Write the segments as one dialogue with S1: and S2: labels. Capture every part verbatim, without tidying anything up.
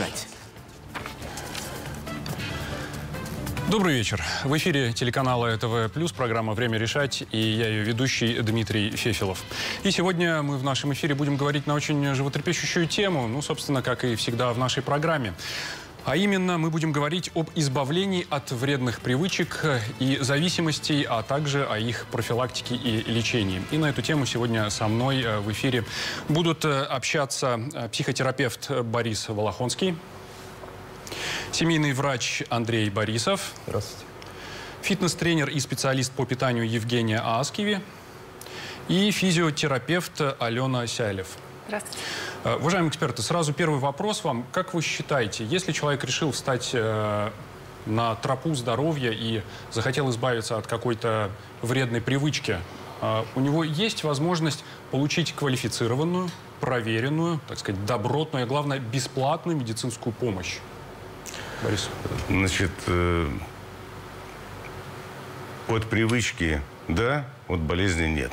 S1: решать».
S2: Добрый вечер. В эфире телеканала ТВ Плюс программа «Время решать», и я ее ведущий Дмитрий Фефилов. И сегодня мы в нашем эфире будем говорить на очень животрепещущую тему, ну, собственно, как и всегда в нашей программе. А именно, мы будем говорить об избавлении от вредных привычек и зависимостей, а также о их профилактике и лечении. И на эту тему сегодня со мной в эфире будут общаться психотерапевт Борис Волохонский, семейный врач Андрей Борисов.
S3: Здравствуйте.
S2: Фитнес-тренер и специалист по питанию Евгения Ааскиви. И физиотерапевт Алена Сяйлев.
S4: Здравствуйте.
S2: Уважаемые эксперты, сразу первый вопрос вам. Как вы считаете, если человек решил встать э, на тропу здоровья и захотел избавиться от какой-то вредной привычки, э, у него есть возможность получить квалифицированную, проверенную, так сказать, добротную, а главное, бесплатную медицинскую помощь? Борис.
S5: Значит, э, от привычки да, от болезни нет.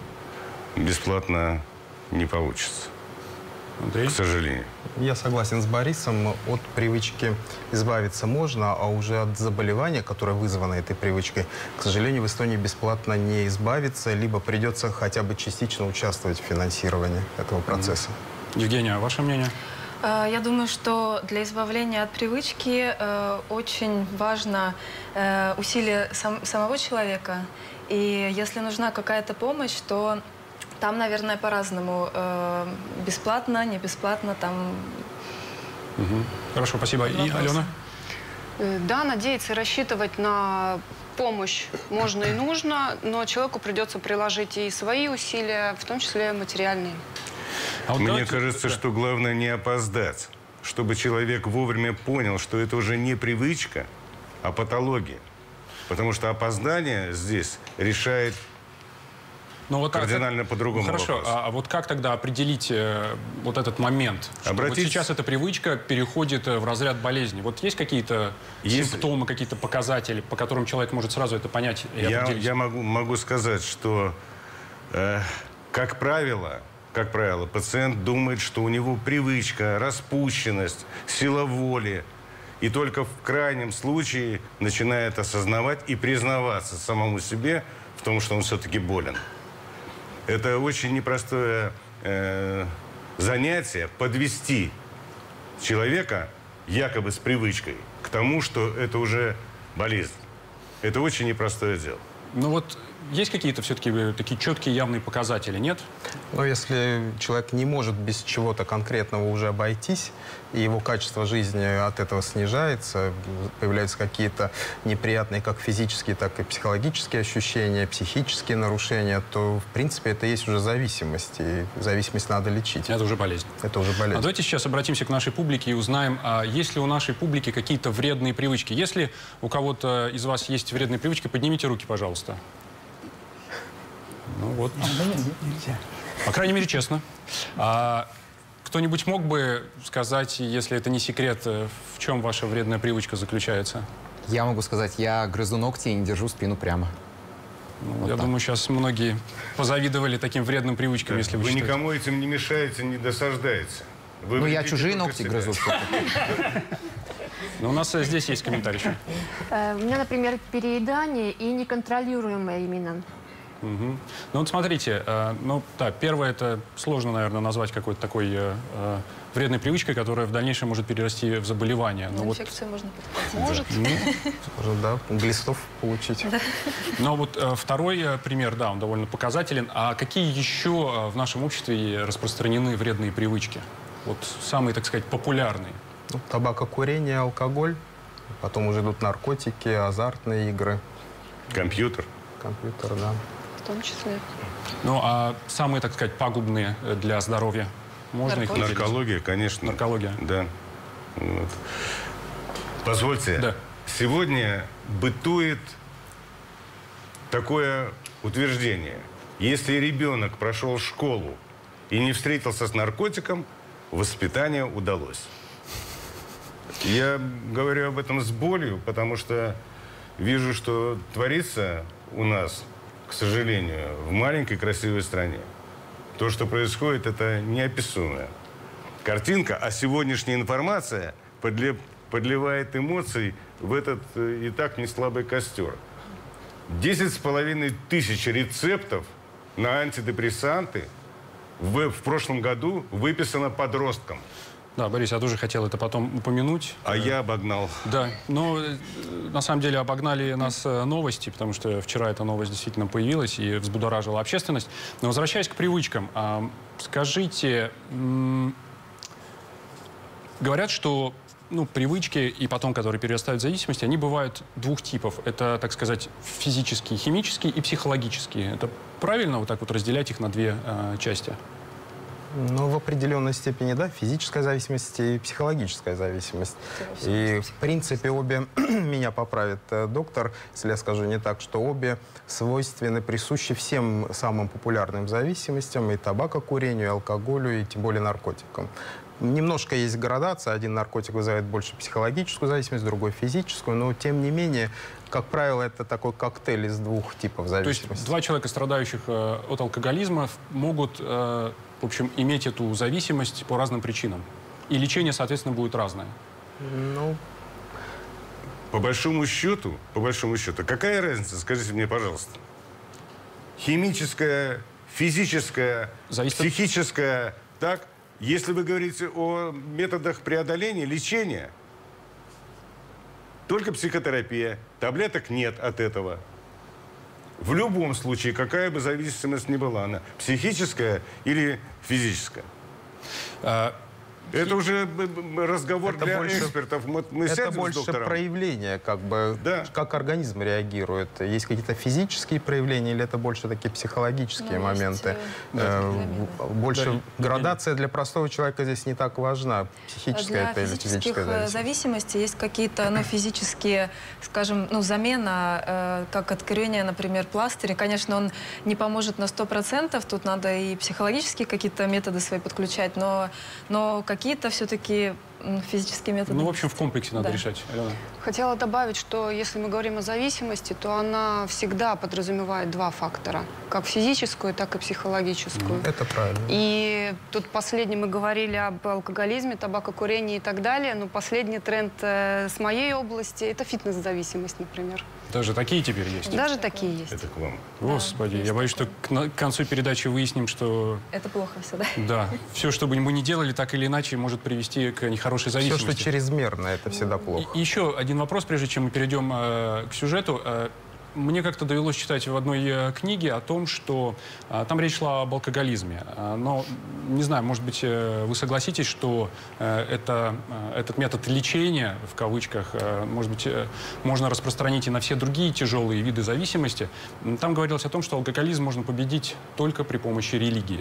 S5: Бесплатно не получится. Андрей? К сожалению.
S3: Я согласен с Борисом. От привычки избавиться можно, а уже от заболевания, которое вызвано этой привычкой, к сожалению, в Эстонии бесплатно не избавиться, либо придется хотя бы частично участвовать в финансировании этого процесса.
S2: Евгения, а ваше мнение?
S4: Я думаю, что для избавления от привычки э, очень важно э, усилие сам, самого человека. И если нужна какая-то помощь, то там, наверное, по-разному. Э, бесплатно, не бесплатно, там...
S2: Угу. Хорошо, спасибо. И Алена?
S6: Да, надеяться и рассчитывать на помощь можно и нужно, но человеку придется приложить и свои усилия, в том числе материальные.
S5: А вот Мне давайте... кажется, что главное не опоздать, чтобы человек вовремя понял, что это уже не привычка, а патология. Потому что опоздание здесь решает Но вот кардинально как... по-другому.
S2: Хорошо, а, а вот как тогда определить э, вот этот момент? Что Обратить... вот сейчас эта привычка переходит в разряд болезни. Вот есть какие-то есть... симптомы, какие-то показатели, по которым человек может сразу это понять и
S5: я,
S2: определить?
S5: Я могу, могу сказать, что, э, как правило... Как правило, пациент думает, что у него привычка, распущенность, сила воли. И только в крайнем случае начинает осознавать и признаваться самому себе в том, что он все-таки болен. Это очень непростое э, занятие подвести человека, якобы с привычкой, к тому, что это уже болезнь. Это очень непростое дело.
S2: Ну вот есть какие-то все-таки такие четкие явные показатели, нет?
S3: Но если человек не может без чего-то конкретного уже обойтись, и его качество жизни от этого снижается, появляются какие-то неприятные как физические, так и психологические ощущения, психические нарушения, то, в принципе, это есть уже зависимость, и зависимость надо лечить.
S2: Это уже болезнь.
S3: Это уже болезнь.
S2: А давайте сейчас обратимся к нашей публике и узнаем, а есть ли у нашей публики какие-то вредные привычки. Если у кого-то из вас есть вредные привычки, поднимите руки, пожалуйста. Ну вот. По крайней мере, честно. А кто-нибудь мог бы сказать, если это не секрет, в чем ваша вредная привычка заключается?
S7: Я могу сказать, я грызу ногти и не держу спину прямо.
S2: Ну, вот я так. думаю, сейчас многие позавидовали таким вредным привычкам,
S5: да,
S2: если вы
S5: Вы
S2: считаете.
S5: никому этим не мешаете, не досаждаете. Вы
S7: ну, я чужие ногти себя. грызу.
S2: Но у нас здесь есть комментарий еще.
S8: У меня, например, переедание и неконтролируемое именно.
S2: Угу. Ну вот смотрите, э, ну да, первое, это сложно, наверное, назвать какой-то такой э, э, вредной привычкой, которая в дальнейшем может перерасти в заболевание.
S4: Ну, инфекцию вот... можно подхватить.
S6: Может.
S3: Ну, да, глистов получить.
S4: Да.
S2: Но вот э, второй э, пример, да, он довольно показателен. А какие еще э, в нашем обществе распространены вредные привычки? Вот самые, так сказать, популярные.
S3: Ну, табакокурение, алкоголь, потом уже идут наркотики, азартные игры.
S5: Компьютер.
S3: Компьютер, да.
S6: В том числе.
S2: Ну, а самые, так сказать, пагубные для здоровья? Можно их выделить?
S5: Наркология, конечно.
S2: Наркология.
S5: Да. Вот. Позвольте,
S2: да.
S5: сегодня бытует такое утверждение. Если ребенок прошел школу и не встретился с наркотиком, воспитание удалось. Я говорю об этом с болью, потому что вижу, что творится у нас, к сожалению, в маленькой красивой стране. То, что происходит, это неописуемое. картинка, а сегодняшняя информация подле, подливает эмоций в этот э, и так не слабый костер. Десять с половиной тысяч рецептов на антидепрессанты в, в прошлом году выписано подросткам.
S2: Да, Борис, я тоже хотел это потом упомянуть.
S5: А я обогнал.
S2: Да, но э, на самом деле обогнали нас э, новости, потому что вчера эта новость действительно появилась и взбудоражила общественность. Но возвращаясь к привычкам, э, скажите, м, говорят, что ну, привычки и потом, которые перерастают в зависимость, они бывают двух типов. Это, так сказать, физические, химические и психологические. Это правильно вот так вот разделять их на две э, части?
S3: Ну, в определенной степени, да, физическая зависимость и психологическая зависимость. И, в принципе, обе, меня поправит э, доктор, если я скажу не так, что обе свойственны, присущи всем самым популярным зависимостям, и табакокурению, и алкоголю, и тем более наркотикам. Немножко есть градация. Один наркотик вызывает больше психологическую зависимость, другой физическую. Но, тем не менее, как правило, это такой коктейль из двух типов зависимости.
S2: То есть два человека, страдающих э, от алкоголизма, могут, э, в общем, иметь эту зависимость по разным причинам. И лечение, соответственно, будет разное.
S3: Ну,
S5: По большому счету, по большому счету, какая разница, скажите мне, пожалуйста? Химическая, физическая,
S2: Зависит от-
S5: психическая, так? Если вы говорите о методах преодоления, лечения, только психотерапия, таблеток нет от этого. В любом случае, какая бы зависимость ни была, она психическая или физическая.
S2: Э,
S5: Это уже разговор
S3: Это
S5: для
S3: больше-
S5: экспертов. Мы, мы
S3: это
S5: сядем с
S3: больше
S5: доктором.
S3: проявление, как бы,
S5: Да.
S3: как организм реагирует. Есть какие-то физические проявления или это больше такие психологические
S4: Ну, есть,
S3: моменты?
S4: э,
S3: Э, Больше
S2: Да,
S3: градация для простого человека здесь не так важна. Психическая
S4: Для
S3: это или
S4: физических
S3: физическая
S4: э,
S3: зависимость?
S4: зависимостей есть какие-то ну, физические, скажем, ну, замена, э, как от курения, например, пластыря. Конечно, он не поможет на сто процентов, тут надо и психологические какие-то методы свои подключать, но, но какие-то все-таки м, физические методы.
S2: ну, в общем, в комплексе надо
S4: Да.
S2: решать. Алена.
S6: Хотела добавить, что если мы говорим о зависимости, то она всегда подразумевает два фактора. Как физическую, так и психологическую.
S3: Это правильно.
S6: И тут последнее мы говорили об алкоголизме, табакокурении и так далее. Но последний тренд э, с моей области – это фитнес-зависимость, например.
S2: Даже такие теперь есть?
S6: Даже такие есть.
S5: Это к вам.
S2: Господи,
S4: есть
S2: я боюсь, что к, на- к концу передачи выясним, что
S4: Это плохо все, да?
S2: да, все, что бы мы ни делали, так или иначе может привести к нехорошей
S3: Все,
S2: зависимости.
S3: что чрезмерно, это всегда плохо.
S2: И еще один вопрос, прежде чем мы перейдем э, к сюжету. Э, мне как-то довелось читать в одной э, книге о том, что э, там речь шла об алкоголизме. Э, но, не знаю, может быть, э, вы согласитесь, что э, это, э, этот метод лечения, в кавычках, э, может быть, э, можно распространить и на все другие тяжелые виды зависимости. М, Там говорилось о том, что алкоголизм можно победить только при помощи религии.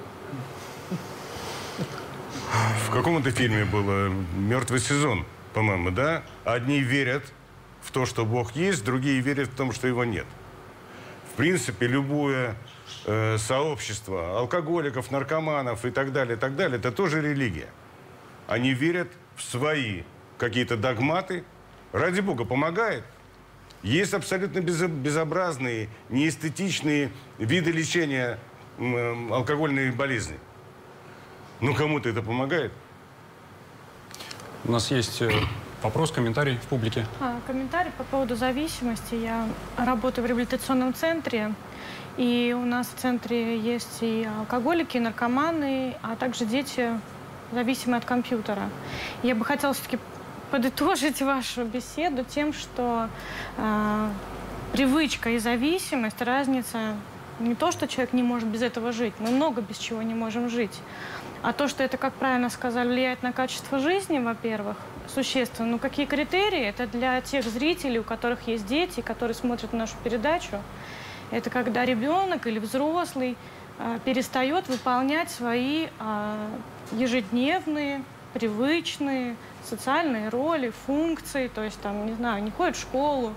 S5: В каком-то фильме было «Мертвый сезон», по-моему, да? Одни верят в то, что Бог есть, другие верят в том, что его нет. В принципе, любое э, сообщество алкоголиков, наркоманов и так далее, и так далее, это тоже религия. Они верят в свои какие-то догматы. Ради Бога, помогает. Есть абсолютно безо- безобразные, неэстетичные виды лечения м, алкогольной болезни. Ну, кому-то это помогает.
S2: У нас есть э, вопрос, комментарий в публике.
S1: А, комментарий по поводу зависимости. Я работаю в реабилитационном центре, и у нас в центре есть и алкоголики, и наркоманы, а также дети, зависимые от компьютера. Я бы хотела все-таки подытожить вашу беседу тем, что э, привычка и зависимость, разница не то, что человек не может без этого жить, мы много без чего не можем жить. А то, что это, как правильно сказали, влияет на качество жизни, во-первых, существенно. Ну, какие критерии? Это для тех зрителей, у которых есть дети, которые смотрят нашу передачу. Это когда ребенок или взрослый э, перестает выполнять свои э, ежедневные, привычные социальные роли, функции. То есть, там, не знаю, не ходит в школу,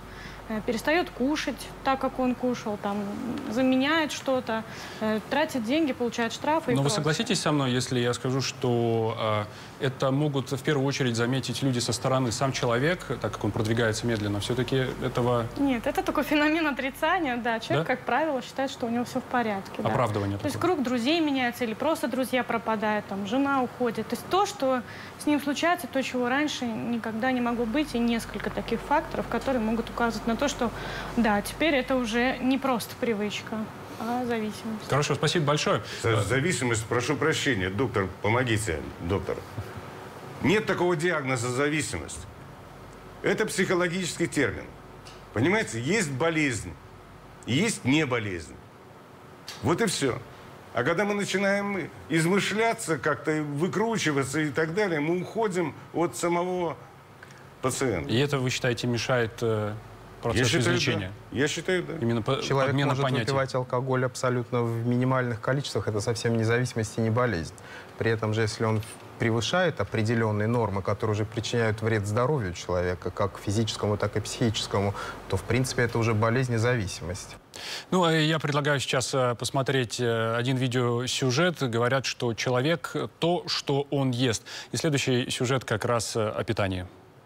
S1: э, перестает кушать так, как он кушал, там, заменяет что-то, э, тратит деньги, получает штрафы.
S2: Но вы согласитесь со мной, если я скажу, что э, это могут в первую очередь заметить люди со стороны. Сам человек, так как он продвигается медленно, все-таки этого...
S1: Нет, это такой феномен отрицания, да. Человек,
S2: да?
S1: как правило, считает, что у него все в порядке.
S2: Оправдывание.
S1: Да. То есть круг друзей меняется, или просто друзья пропадают, там, жена уходит. То есть то, что с ним случается, то, чего раньше никогда не могло быть, и несколько таких факторов, которые могут указывать на то, что, да, теперь это уже не просто привычка, а зависимость.
S2: Хорошо, спасибо большое.
S5: Зависимость, прошу прощения, доктор, помогите, доктор. Нет такого диагноза зависимость. Это психологический термин. Понимаете, есть болезнь, есть не болезнь. Вот и все. А когда мы начинаем измышляться, как-то выкручиваться и так далее, мы уходим от самого пациента.
S2: И это, вы считаете, мешает э, процессу
S5: Я считаю,
S2: излечения?
S5: Да. Я считаю, да.
S2: Именно по,
S3: Человек
S2: подмена
S3: может
S2: понятий.
S3: выпивать алкоголь абсолютно в минимальных количествах. Это совсем не зависимость и не болезнь. При этом же, если он превышает определенные нормы, которые уже причиняют вред здоровью человека, как физическому, так и психическому, то, в принципе, это уже болезнь и зависимость.
S2: Ну, я предлагаю сейчас посмотреть один видеосюжет. Говорят, что человек – то, что он ест. И следующий сюжет как раз о питании.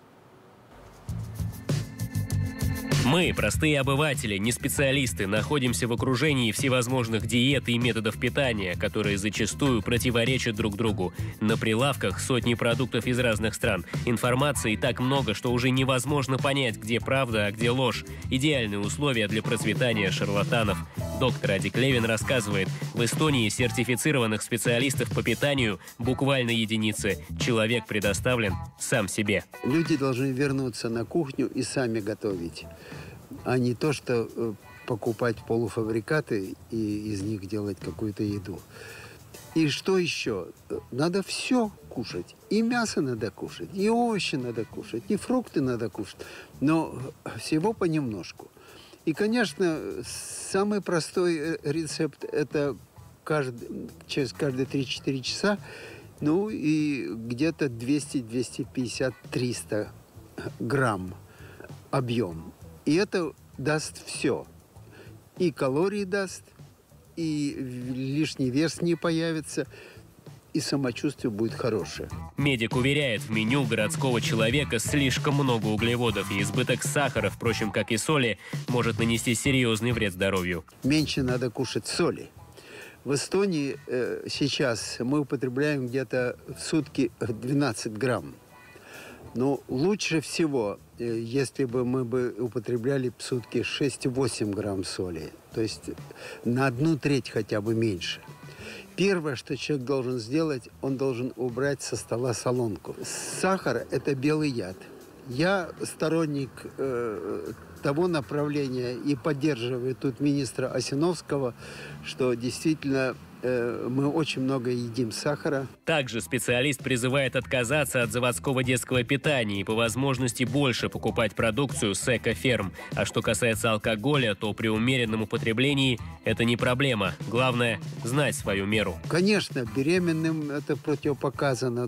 S9: Мы, простые обыватели, не специалисты, находимся в окружении всевозможных диет и методов питания, которые зачастую противоречат друг другу. На прилавках сотни продуктов из разных стран. Информации так много, что уже невозможно понять, где правда, а где ложь. Идеальные условия для процветания шарлатанов. Доктор Адик Левин рассказывает, в Эстонии сертифицированных специалистов по питанию буквально единицы. Человек предоставлен сам себе.
S10: Люди должны вернуться на кухню и сами готовить, а не то, что э, покупать полуфабрикаты и из них делать какую-то еду. И что еще? Надо все кушать. И мясо надо кушать, и овощи надо кушать, и фрукты надо кушать. Но всего понемножку. И, конечно, самый простой рецепт – это каждый, через каждые три-четыре часа, ну и где-то двести, двести пятьдесят, триста грамм объем. И это даст все. И калории даст, и лишний вес не появится, и самочувствие будет хорошее.
S9: Медик уверяет, в меню городского человека слишком много углеводов, и избыток сахара, впрочем, как и соли, может нанести серьезный вред здоровью.
S10: Меньше надо кушать соли. В Эстонии э, сейчас мы употребляем где-то в сутки двенадцать грамм. Но лучше всего, э, если бы мы бы употребляли в сутки шесть-восемь грамм соли. То есть на одну треть хотя бы меньше. Первое, что человек должен сделать, он должен убрать со стола солонку. Сахар – это белый яд. Я сторонник э, того направления и поддерживаю тут министра Осиновского, что действительно э, мы очень много едим сахара.
S9: Также специалист призывает отказаться от заводского детского питания и по возможности больше покупать продукцию с эко-ферм. А что касается алкоголя, то при умеренном употреблении это не проблема. Главное – знать свою меру.
S10: Конечно, беременным это противопоказано.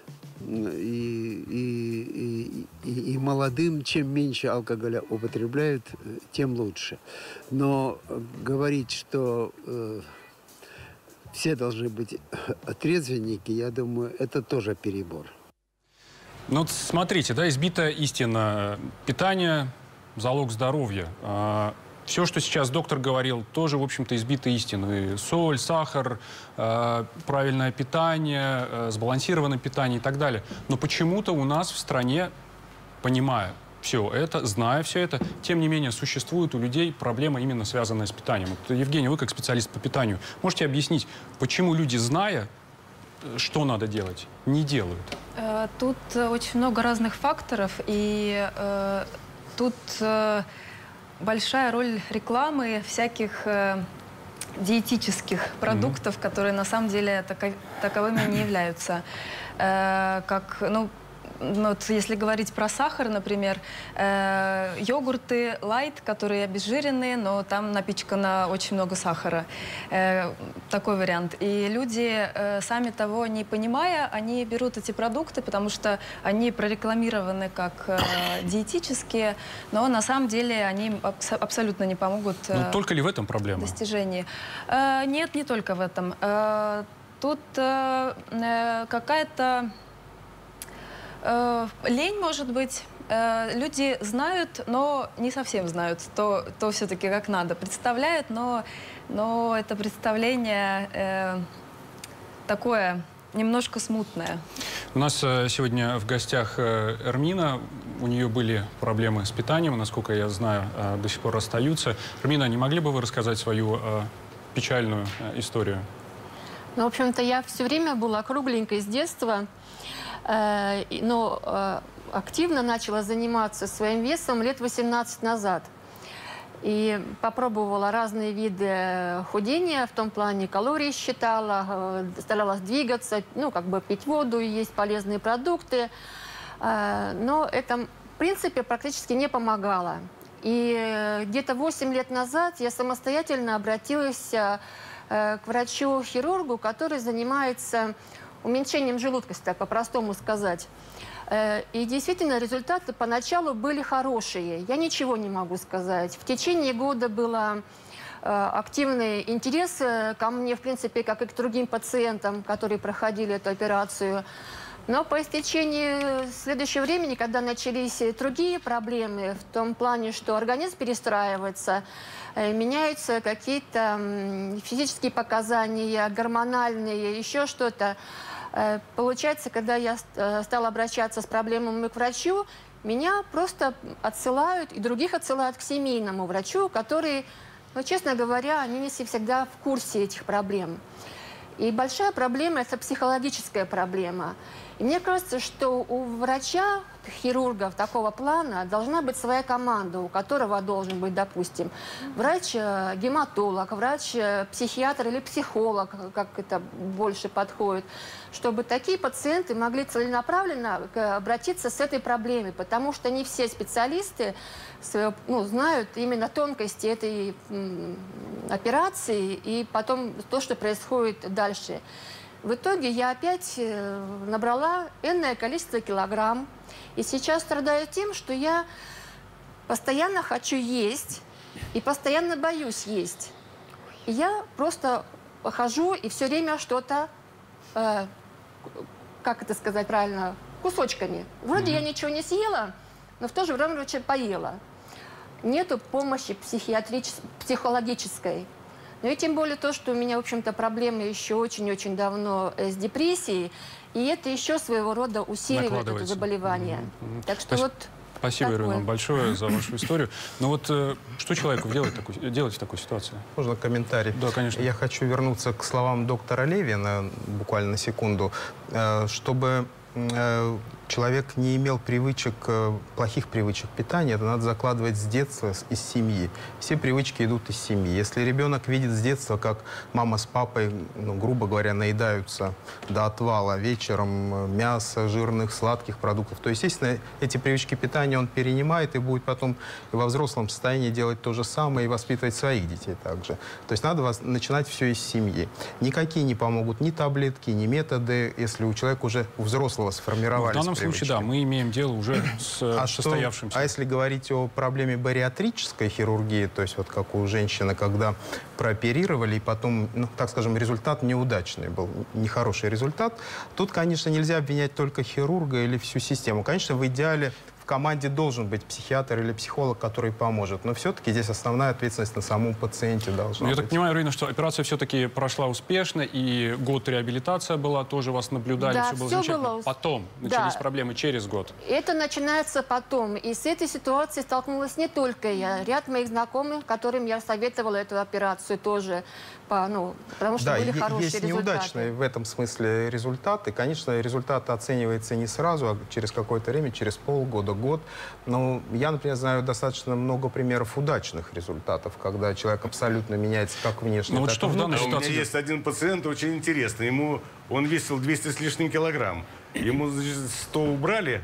S10: И, и, и, и молодым, чем меньше алкоголя употребляют, тем лучше. Но говорить, что э, все должны быть трезвенники, я думаю, это тоже перебор.
S2: Ну, вот смотрите, да, избита истина. Питание – залог здоровья. Все, что сейчас доктор говорил, тоже, в общем-то, избита истины. Соль, сахар, э, правильное питание, э, сбалансированное питание и так далее. Но почему-то у нас в стране, понимая все это, зная все это, тем не менее, существует у людей проблема, именно связанная с питанием. Вот, Евгений, вы как специалист по питанию, можете объяснить, почему люди, зная, что надо делать, не делают?
S4: Тут очень много разных факторов, и э, тут... Э, большая роль рекламы всяких э, диетических продуктов, mm-hmm. которые на самом деле тако, таковыми не являются. Э, как, ну, вот если говорить про сахар, например, э, йогурты лайт, которые обезжиренные, но там напичкано очень много сахара. Э, такой вариант. И люди, э, сами того не понимая, они берут эти продукты, потому что они прорекламированы как э, диетические, но на самом деле они абс абсолютно не помогут э,
S2: Но только ли в этом проблема?
S4: достижении. Э, нет, не только в этом. Э, тут э, э, какая-то э, лень, может быть. Э, люди знают, но не совсем знают то, то все-таки как надо. Представляют, но, но это представление э, такое немножко смутное.
S2: У нас сегодня в гостях Эрмина. У нее были проблемы с питанием, насколько я знаю, до сих пор остаются. Эрмина, не могли бы вы рассказать свою печальную историю?
S8: Ну, в общем-то, я все время была кругленькой с детства, э, но э, активно начала заниматься своим весом лет восемнадцать назад. И попробовала разные виды худения, в том плане калорий считала, старалась двигаться, ну, как бы пить воду, есть полезные продукты. Но это, в принципе, практически не помогало. И где-то восемь лет назад я самостоятельно обратилась к врачу-хирургу, который занимается уменьшением желудка, если так по-простому сказать. И действительно, результаты поначалу были хорошие. Я ничего не могу сказать. В течение года был активный интерес ко мне, в принципе, как и к другим пациентам, которые проходили эту операцию. Но по истечении следующего времени, когда начались другие проблемы, в том плане, что организм перестраивается, меняются какие-то физические показания, гормональные, еще что-то, получается, когда я стала обращаться с проблемами к врачу, меня просто отсылают, и других отсылают к семейному врачу, который, ну, честно говоря, они не всегда в курсе этих проблем. И большая проблема – это психологическая проблема. И мне кажется, что у врача, хирургов такого плана должна быть своя команда, у которого должен быть, допустим, врач-гематолог, врач-психиатр или психолог, как это больше подходит, чтобы такие пациенты могли целенаправленно обратиться с этой проблемой, потому что не все специалисты ну, знают именно тонкости этой операции и потом то, что происходит дальше. В итоге я опять набрала энное количество килограмм. И сейчас страдаю тем, что я постоянно хочу есть и постоянно боюсь есть. И я просто хожу и все время что-то, э, как это сказать правильно, кусочками. Вроде mm-hmm. я ничего не съела, но в то же время поела. Нету помощи психиатрической, психологической. Ну и тем более то, что у меня, в общем-то, проблемы еще очень-очень давно с депрессией, и это еще своего рода усиливает это заболевание. Mm-hmm. Так что
S2: Спасибо.
S8: вот
S2: Спасибо,
S8: такое.
S2: Ирина, большое за вашу историю. Но вот э, что человеку делать, такой, делать в такой ситуации?
S3: Можно комментарий?
S2: Да, конечно.
S3: Я хочу вернуться к словам доктора Левина, буквально на секунду, э, чтобы э, человек не имел привычек, плохих привычек питания, это надо закладывать с детства, из семьи. Все привычки идут из семьи. Если ребенок видит с детства, как мама с папой, ну, грубо говоря, наедаются до отвала вечером мяса, жирных, сладких продуктов, то, естественно, эти привычки питания он перенимает и будет потом во взрослом состоянии делать то же самое и воспитывать своих детей также. То есть надо начинать все из семьи. Никакие не помогут ни таблетки, ни методы, если у человека уже у взрослого сформировались.
S2: Ну, в данном случае, да, мы имеем дело уже с
S3: а
S2: состоявшимся.
S3: Что, а если говорить о проблеме бариатрической хирургии, то есть вот как у женщины, когда прооперировали, и потом, ну, так скажем, результат неудачный был, нехороший результат, тут, конечно, нельзя обвинять только хирурга или всю систему. Конечно, в идеале в команде должен быть психиатр или психолог, который поможет. Но все-таки здесь основная ответственность на самом пациенте должна
S2: Я
S3: быть.
S2: так понимаю, Ирина, что операция все-таки прошла успешно, и год реабилитация была, тоже вас наблюдали,
S8: да,
S2: все было
S8: все
S2: замечательно.
S8: было...
S2: Потом
S8: да.
S2: начались проблемы через год.
S8: Это начинается потом. И с этой ситуацией столкнулась не только я. Ряд моих знакомых, которым я советовала эту операцию тоже, по, ну, потому что
S3: да,
S8: были хорошие
S3: есть
S8: результаты.
S3: неудачные в этом смысле результаты. Конечно, результат оценивается не сразу, а через какое-то время, через полгода, год. Но я, например, знаю достаточно много примеров удачных результатов, когда человек абсолютно меняется как внешне,
S2: ну, вот
S3: так
S2: что
S3: и
S2: в данной
S3: внутренне.
S5: А у
S2: ситуации...
S5: меня есть один пациент, очень интересный. Ему, он весил двести с лишним килограмм. Ему, значит, сто убрали,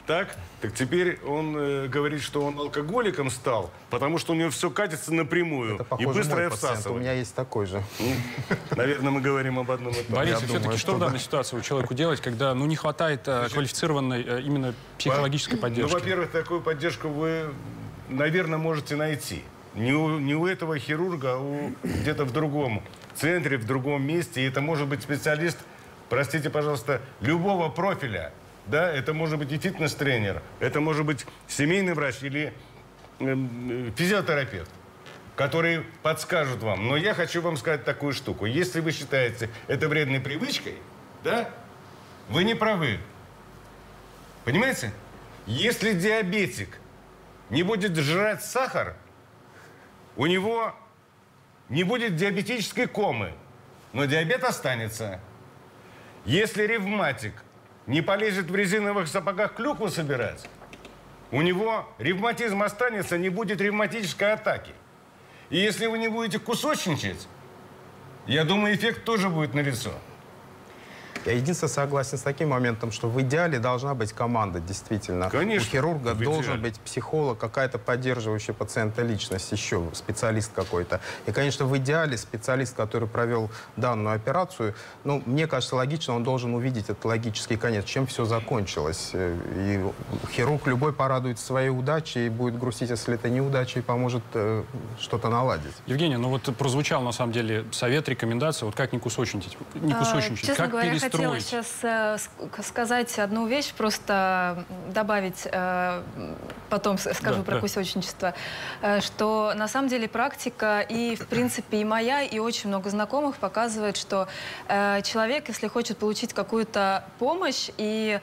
S5: Так? Так теперь он э, говорит, что он алкоголиком стал, потому что у него все катится напрямую.
S3: Это похоже,
S5: и быстрое
S3: мой пациент.
S5: всасывание.
S3: У меня есть такой же.
S5: Наверное, мы говорим об одном и том.
S2: Борис,
S3: Я
S2: все-таки
S3: думаю,
S2: что
S3: что
S2: в данной ситуации у человека делать, когда ну, не хватает э, квалифицированной э, именно психологической поддержки?
S5: Ну, во-первых, такую поддержку вы, наверное, можете найти. Не у, не у этого хирурга, а у, где-то в другом центре, в другом месте. И это может быть специалист, простите, пожалуйста, любого профиля. Да, это может быть и фитнес-тренер, это может быть семейный врач или э, физиотерапевт, которые подскажут вам. Но я хочу вам сказать такую штуку. Если вы считаете это вредной привычкой, да, вы не правы. Понимаете? Если диабетик не будет жрать сахар, у него не будет диабетической комы, но диабет останется. Если ревматик не полезет в резиновых сапогах клюкву собирать, у него ревматизм останется, не будет ревматической атаки. И если вы не будете кусочничать, я думаю, эффект тоже будет налицо.
S3: Я единственное согласен с таким моментом, что в идеале должна быть команда, действительно.
S5: Конечно,
S3: у хирурга
S5: в
S3: должен
S5: идеале.
S3: быть психолог, какая-то поддерживающая пациента личность, еще специалист какой-то. И, конечно, в идеале специалист, который провел данную операцию, ну, мне кажется, логично, он должен увидеть этот логический конец, чем все закончилось. И хирург любой порадуется своей удачей и будет грустить, если это неудача, и поможет э, что-то наладить.
S2: Евгения, ну вот прозвучал на самом деле совет, рекомендация, вот как не кусочничать, не кусочничать,
S4: Честно
S2: как
S4: говоря,
S2: перестроить.
S4: хотела сейчас э, сказать одну вещь, просто добавить, э, потом скажу
S2: Да,
S4: про
S2: да.
S4: кусочничество, э, что на самом деле практика и, в принципе, и моя, и очень много знакомых показывает, что э, человек, если хочет получить какую-то помощь и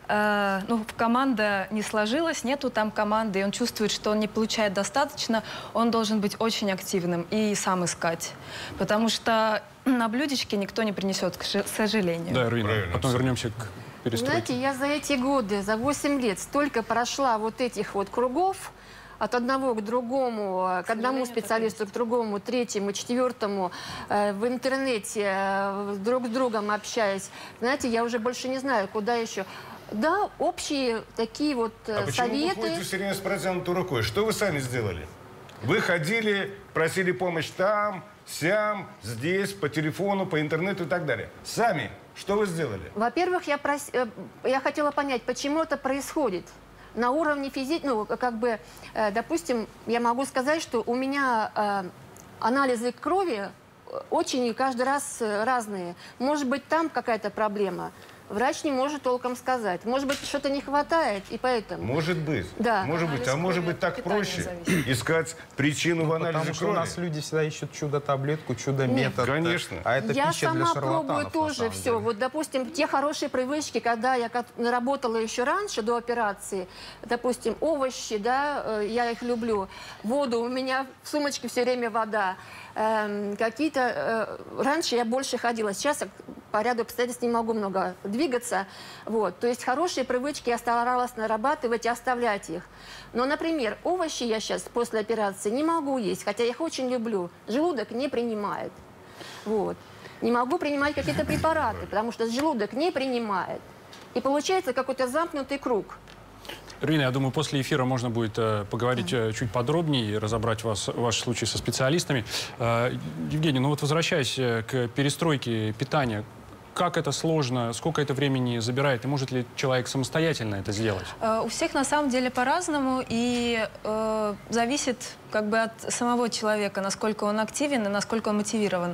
S4: э, ну, команда не сложилась, нету там команды, и он чувствует, что он не получает достаточно, он должен быть очень активным и сам искать. Потому что на блюдечке никто не принесет, к сожалению.
S2: Да, Ирина,
S5: Правильно,
S2: потом
S5: абсолютно.
S2: вернемся к перестройке.
S8: Знаете, я за эти годы, за восемь лет, столько прошла вот этих вот кругов, от одного к другому, к одному специалисту, к другому, третьему, четвертому, э, в интернете, э, друг с другом общаясь. Знаете, я уже больше не знаю, куда еще. Да, общие такие вот э,
S5: А почему вы
S8: советы.
S5: ходите все время с протянутой рукой? Что вы сами сделали? Вы ходили, просили помощь там, сям, здесь, по телефону, по интернету и так далее. Сами что вы сделали?
S8: Во-первых, я, прос... э, я хотела понять, почему это происходит. На уровне физики, ну, как бы, э, допустим, я могу сказать, что у меня э, анализы крови очень и каждый раз э, разные. Может быть, там какая-то проблема. Врач не может толком сказать. Может быть, что-то не хватает, и поэтому...
S5: Может быть.
S8: Да.
S5: Может быть. А может быть, так проще искать причину в анализе
S3: Потому что
S5: крови?
S3: у нас люди всегда ищут чудо-таблетку, чудо-метод.
S5: Конечно.
S3: А это
S8: Я
S3: пища для
S8: сама
S3: шарлатанов,
S8: пробую
S3: на
S8: тоже
S3: самом
S8: все.
S3: деле.
S8: Вот, допустим, те хорошие привычки, когда я как- работала еще раньше, до операции, допустим, овощи, да, э, я их люблю, воду, у меня в сумочке все время вода. Эм, какие-то... э, раньше я больше ходила, сейчас я по ряду обстоятельств не могу много двигаться. Вот. То есть хорошие привычки я старалась нарабатывать и оставлять их. Но, например, овощи я сейчас после операции не могу есть, хотя я их очень люблю. Желудок не принимает. Вот. Не могу принимать какие-то препараты, потому что желудок не принимает. И получается какой-то замкнутый круг.
S2: Ирина, я думаю, после эфира можно будет э, поговорить э, чуть подробнее и разобрать вас, ваш случай со специалистами. Э, Евгений, ну вот возвращаясь э, к перестройке питания, как это сложно, сколько это времени забирает, и может ли человек самостоятельно это сделать?
S4: Э, У всех на самом деле по-разному, и э, зависит как бы от самого человека, насколько он активен и насколько он мотивирован.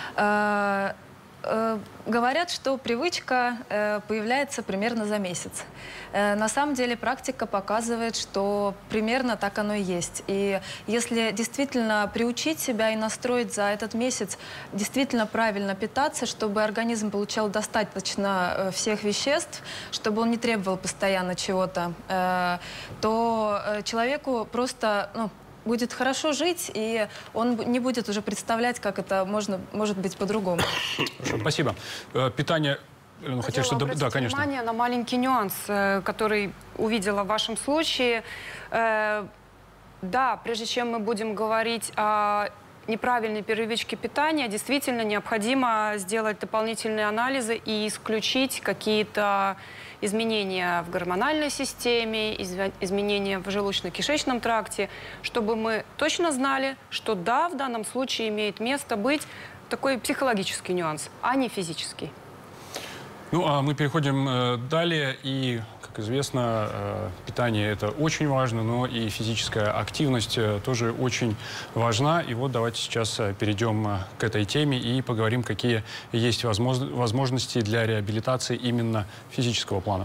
S4: Э, э, говорят, что привычка э, появляется примерно за месяц. Э, на самом деле практика показывает, что примерно так оно и есть. И если действительно приучить себя и настроить за этот месяц действительно правильно питаться, чтобы организм получал достаточно э, всех веществ, чтобы он не требовал постоянно чего-то, э, то э, человеку просто... Ну, будет хорошо жить, и он не будет уже представлять, как это можно, может быть по-другому.
S2: Хорошо, спасибо. Э, Питание... Ну, хотя что, да, конечно.
S6: Внимание на маленький нюанс, э, который увидела в вашем случае. Э, Да, прежде чем мы будем говорить о неправильной привычке питания, действительно необходимо сделать дополнительные анализы и исключить какие-то изменения в гормональной системе, изменения в желудочно-кишечном тракте, чтобы мы точно знали, что да, в данном случае имеет место быть такой психологический нюанс, а не физический.
S2: Ну, а мы переходим э, далее. И, как известно, э, питание – это очень важно, но и физическая активность э, тоже очень важна. И вот давайте сейчас э, перейдем э, к этой теме и поговорим, какие есть возможно, возможности для реабилитации именно физического плана.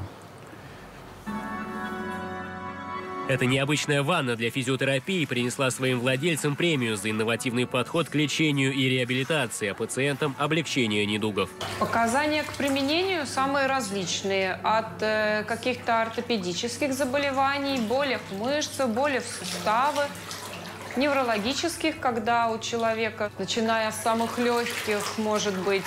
S9: Эта необычная ванна для физиотерапии принесла своим владельцам премию за инновативный подход к лечению и реабилитации, а пациентам – облегчение недугов.
S6: Показания к применению самые различные. От э, каких-то ортопедических заболеваний, боли в мышцах, боли в суставы, неврологических, когда у человека, начиная с самых легких, может быть,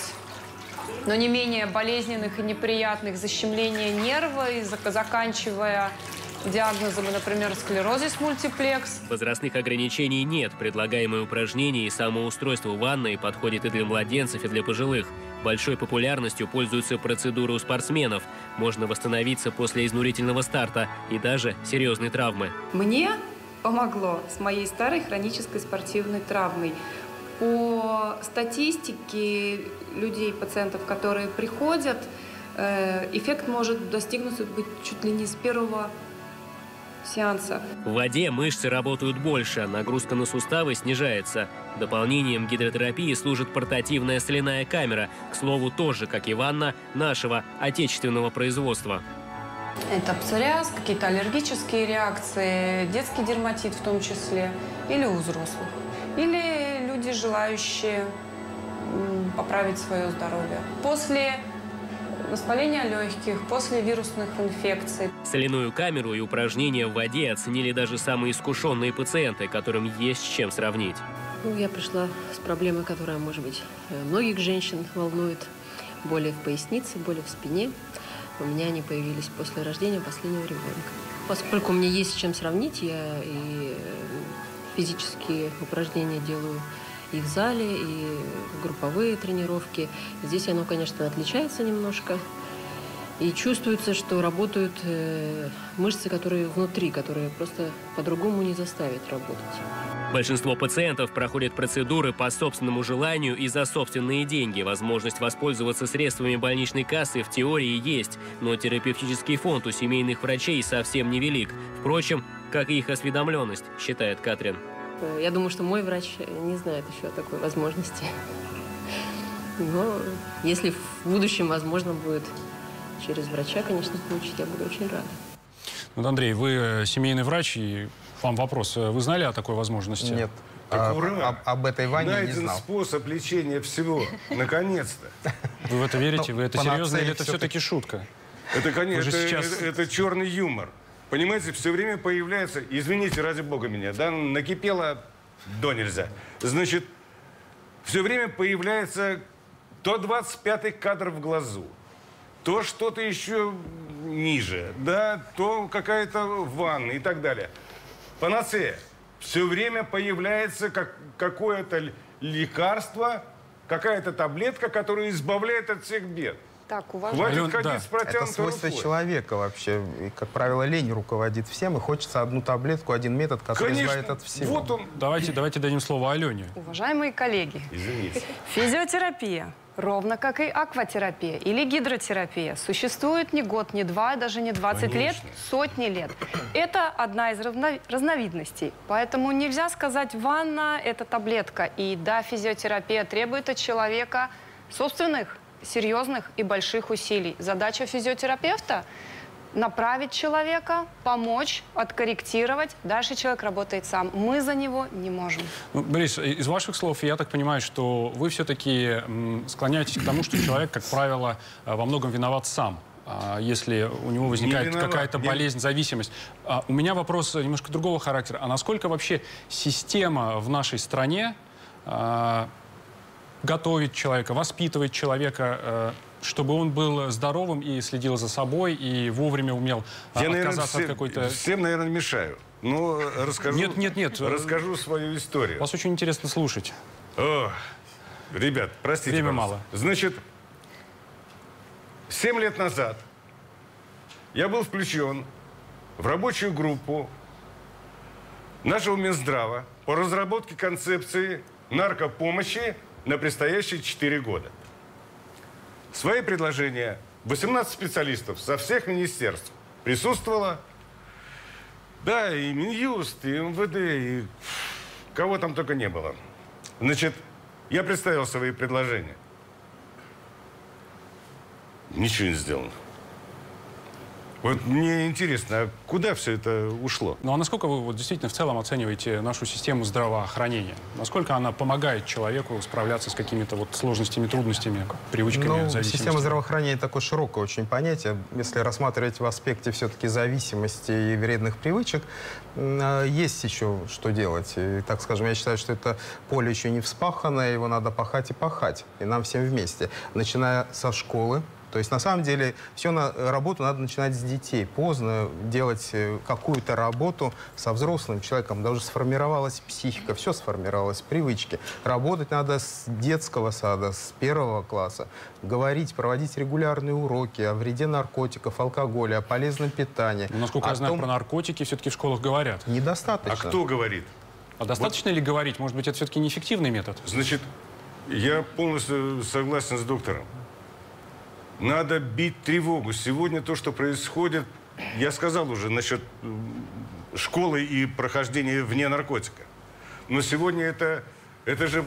S6: но не менее болезненных и неприятных, защемления нерва, и заканчивая диагнозами, например, склерозис мультиплекс.
S9: Возрастных ограничений нет. Предлагаемые упражнения и самоустройство ванной подходит и для младенцев, и для пожилых. Большой популярностью пользуются процедуры у спортсменов. Можно восстановиться после изнурительного старта и даже серьезной травмы.
S11: Мне помогло с моей старой хронической спортивной травмой. По статистике людей, пациентов, которые приходят, эффект может достигнуться быть чуть ли не с первого сеанса.
S9: В воде мышцы работают больше, нагрузка на суставы снижается. Дополнением гидротерапии служит портативная соляная камера, к слову, тоже, как и ванна, нашего отечественного производства.
S6: Это псориаз, какие-то аллергические реакции, детский дерматит в том числе, или у взрослых. Или люди, желающие поправить свое здоровье. После воспаления легких, после вирусных инфекций.
S9: Соляную камеру и упражнения в воде оценили даже самые искушенные пациенты, которым есть с чем сравнить.
S12: Ну, я пришла с проблемой, которая, может быть, многих женщин волнует. Боли в пояснице, боли в спине. У меня они появились после рождения последнего ребенка. Поскольку мне есть с чем сравнить, я и физические упражнения делаю и в зале, и групповые тренировки. Здесь оно, конечно, отличается немножко. И чувствуется, что работают э, мышцы, которые внутри, которые просто по-другому не заставить работать.
S9: Большинство пациентов проходят процедуры по собственному желанию и за собственные деньги. Возможность воспользоваться средствами больничной кассы в теории есть, но терапевтический фонд у семейных врачей совсем невелик. Впрочем, как и их осведомленность, считает Катрин.
S12: Я думаю, что мой врач не знает еще о такой возможности. Но если в будущем возможно будет через врача, конечно, получить, я буду очень рада.
S2: Вот, Андрей, вы семейный врач, и вам вопрос. Вы знали о такой возможности?
S3: Нет.
S5: Так,
S3: а,
S5: ура!
S3: об, об этой ванне
S5: Найден
S3: не знал.
S5: способ лечения всего. Наконец-то.
S2: Вы в это верите? Вы это серьезно или это все-таки шутка?
S5: Это, конечно, это,
S2: сейчас...
S5: это, это черный юмор. Понимаете, все время появляется, извините, ради бога меня, да, накипело до нельзя. Значит, все время появляется то двадцать пятый кадр в глазу, то что-то еще ниже, да, то какая-то ванна и так далее. Панацея. Все время появляется как, какое-то лекарство, какая-то таблетка, которая избавляет от всех бед.
S6: Так, уважаемый.
S5: Хватит
S2: Ален,
S5: ходить
S2: да.
S5: с протянутой
S3: Это свойство
S5: рукой.
S3: человека вообще. И, как правило, лень руководит всем, и хочется одну таблетку, один метод, который
S5: Конечно.
S3: избавит от всего.
S5: Вот он.
S2: Давайте, давайте дадим слово Алене.
S6: Уважаемые коллеги,
S5: Извините.
S6: физиотерапия, ровно как и акватерапия или гидротерапия, существует не год, не два, даже не двадцать лет,
S5: Конечно.
S6: сотни лет. Это одна из разно- разновидностей. Поэтому нельзя сказать, ванна – это таблетка. И да, физиотерапия требует от человека собственных, серьезных и больших усилий. Задача физиотерапевта – направить человека, помочь, откорректировать. Дальше человек работает сам. Мы за него не можем.
S2: Ну, Борис, из ваших слов я так понимаю, что вы все-таки склоняетесь к тому, что человек, как правило, во многом виноват сам, если у него возникает какая-то болезнь, зависимость. А у меня вопрос немножко другого характера. А насколько вообще система в нашей стране готовить человека, воспитывать человека, чтобы он был здоровым и следил за собой, и вовремя умел
S5: Я,
S2: отказаться
S5: наверное,
S2: от
S5: всем,
S2: какой-то...
S5: всем, наверное, мешаю. Но расскажу,
S2: Нет, нет, нет.
S5: расскажу свою историю.
S2: Вас очень интересно слушать.
S5: О, ребят, простите,
S2: Время
S5: пожалуйста.
S2: мало.
S5: Значит, семь лет назад я был включен в рабочую группу нашего Минздрава по разработке концепции наркопомощи на предстоящие четыре года. Свои предложения восемнадцать специалистов со всех министерств присутствовало. Да, и Минюст, и эм вэ дэ, и кого там только не было. Значит, я представил свои предложения. Ничего не сделано. Вот мне интересно, а куда все это ушло?
S2: Ну а насколько вы вот действительно в целом оцениваете нашу систему здравоохранения? Насколько она помогает человеку справляться с какими-то вот сложностями, трудностями, привычками,
S3: ну,
S2: зависимостями?
S3: Система здравоохранения такое широкое очень понятие. Если рассматривать в аспекте все-таки зависимости и вредных привычек, есть еще что делать. И, так скажем, я считаю, что это поле еще не вспаханное, его надо пахать и пахать. И нам всем вместе. Начиная со школы. То есть, на самом деле, всю на, работу надо начинать с детей. Поздно делать какую-то работу со взрослым человеком. Даже сформировалась психика, все сформировалось, привычки. Работать надо с детского сада, с первого класса. Говорить, проводить регулярные уроки о вреде наркотиков, алкоголя, о полезном питании.
S2: Ну, насколько я знаю,
S3: том...
S2: про наркотики все-таки в школах говорят.
S3: Недостаточно.
S5: А кто говорит?
S2: А достаточно вот. ли говорить? Может быть, это все-таки неэффективный метод?
S5: Значит, я полностью согласен с доктором. Надо бить тревогу. Сегодня то, что происходит, я сказал уже насчет школы и прохождения вне наркотика. Но сегодня это, это же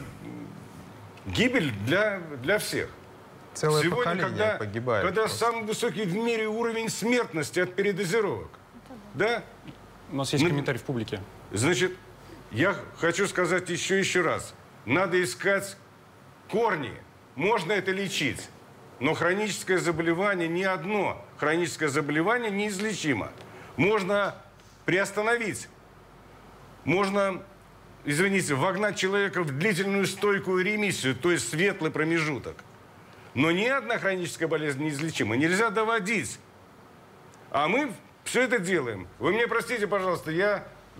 S5: гибель для, для всех.
S3: Целое
S5: сегодня,
S3: поколение
S5: когда,
S3: погибает.
S5: Когда
S3: просто.
S5: самый высокий в мире уровень смертности от передозировок. Да?
S2: У нас есть
S5: ну,
S2: комментарий в публике.
S5: Значит, я хочу сказать еще еще раз. Надо искать корни. Можно это лечить. Но хроническое заболевание не одно. Хроническое заболевание неизлечимо. Можно приостановить. Можно, извините, вогнать человека в длительную стойкую ремиссию, то есть светлый промежуток. Но ни одна хроническая болезнь неизлечима. Нельзя доводить. А мы все это делаем. Вы мне простите, пожалуйста, я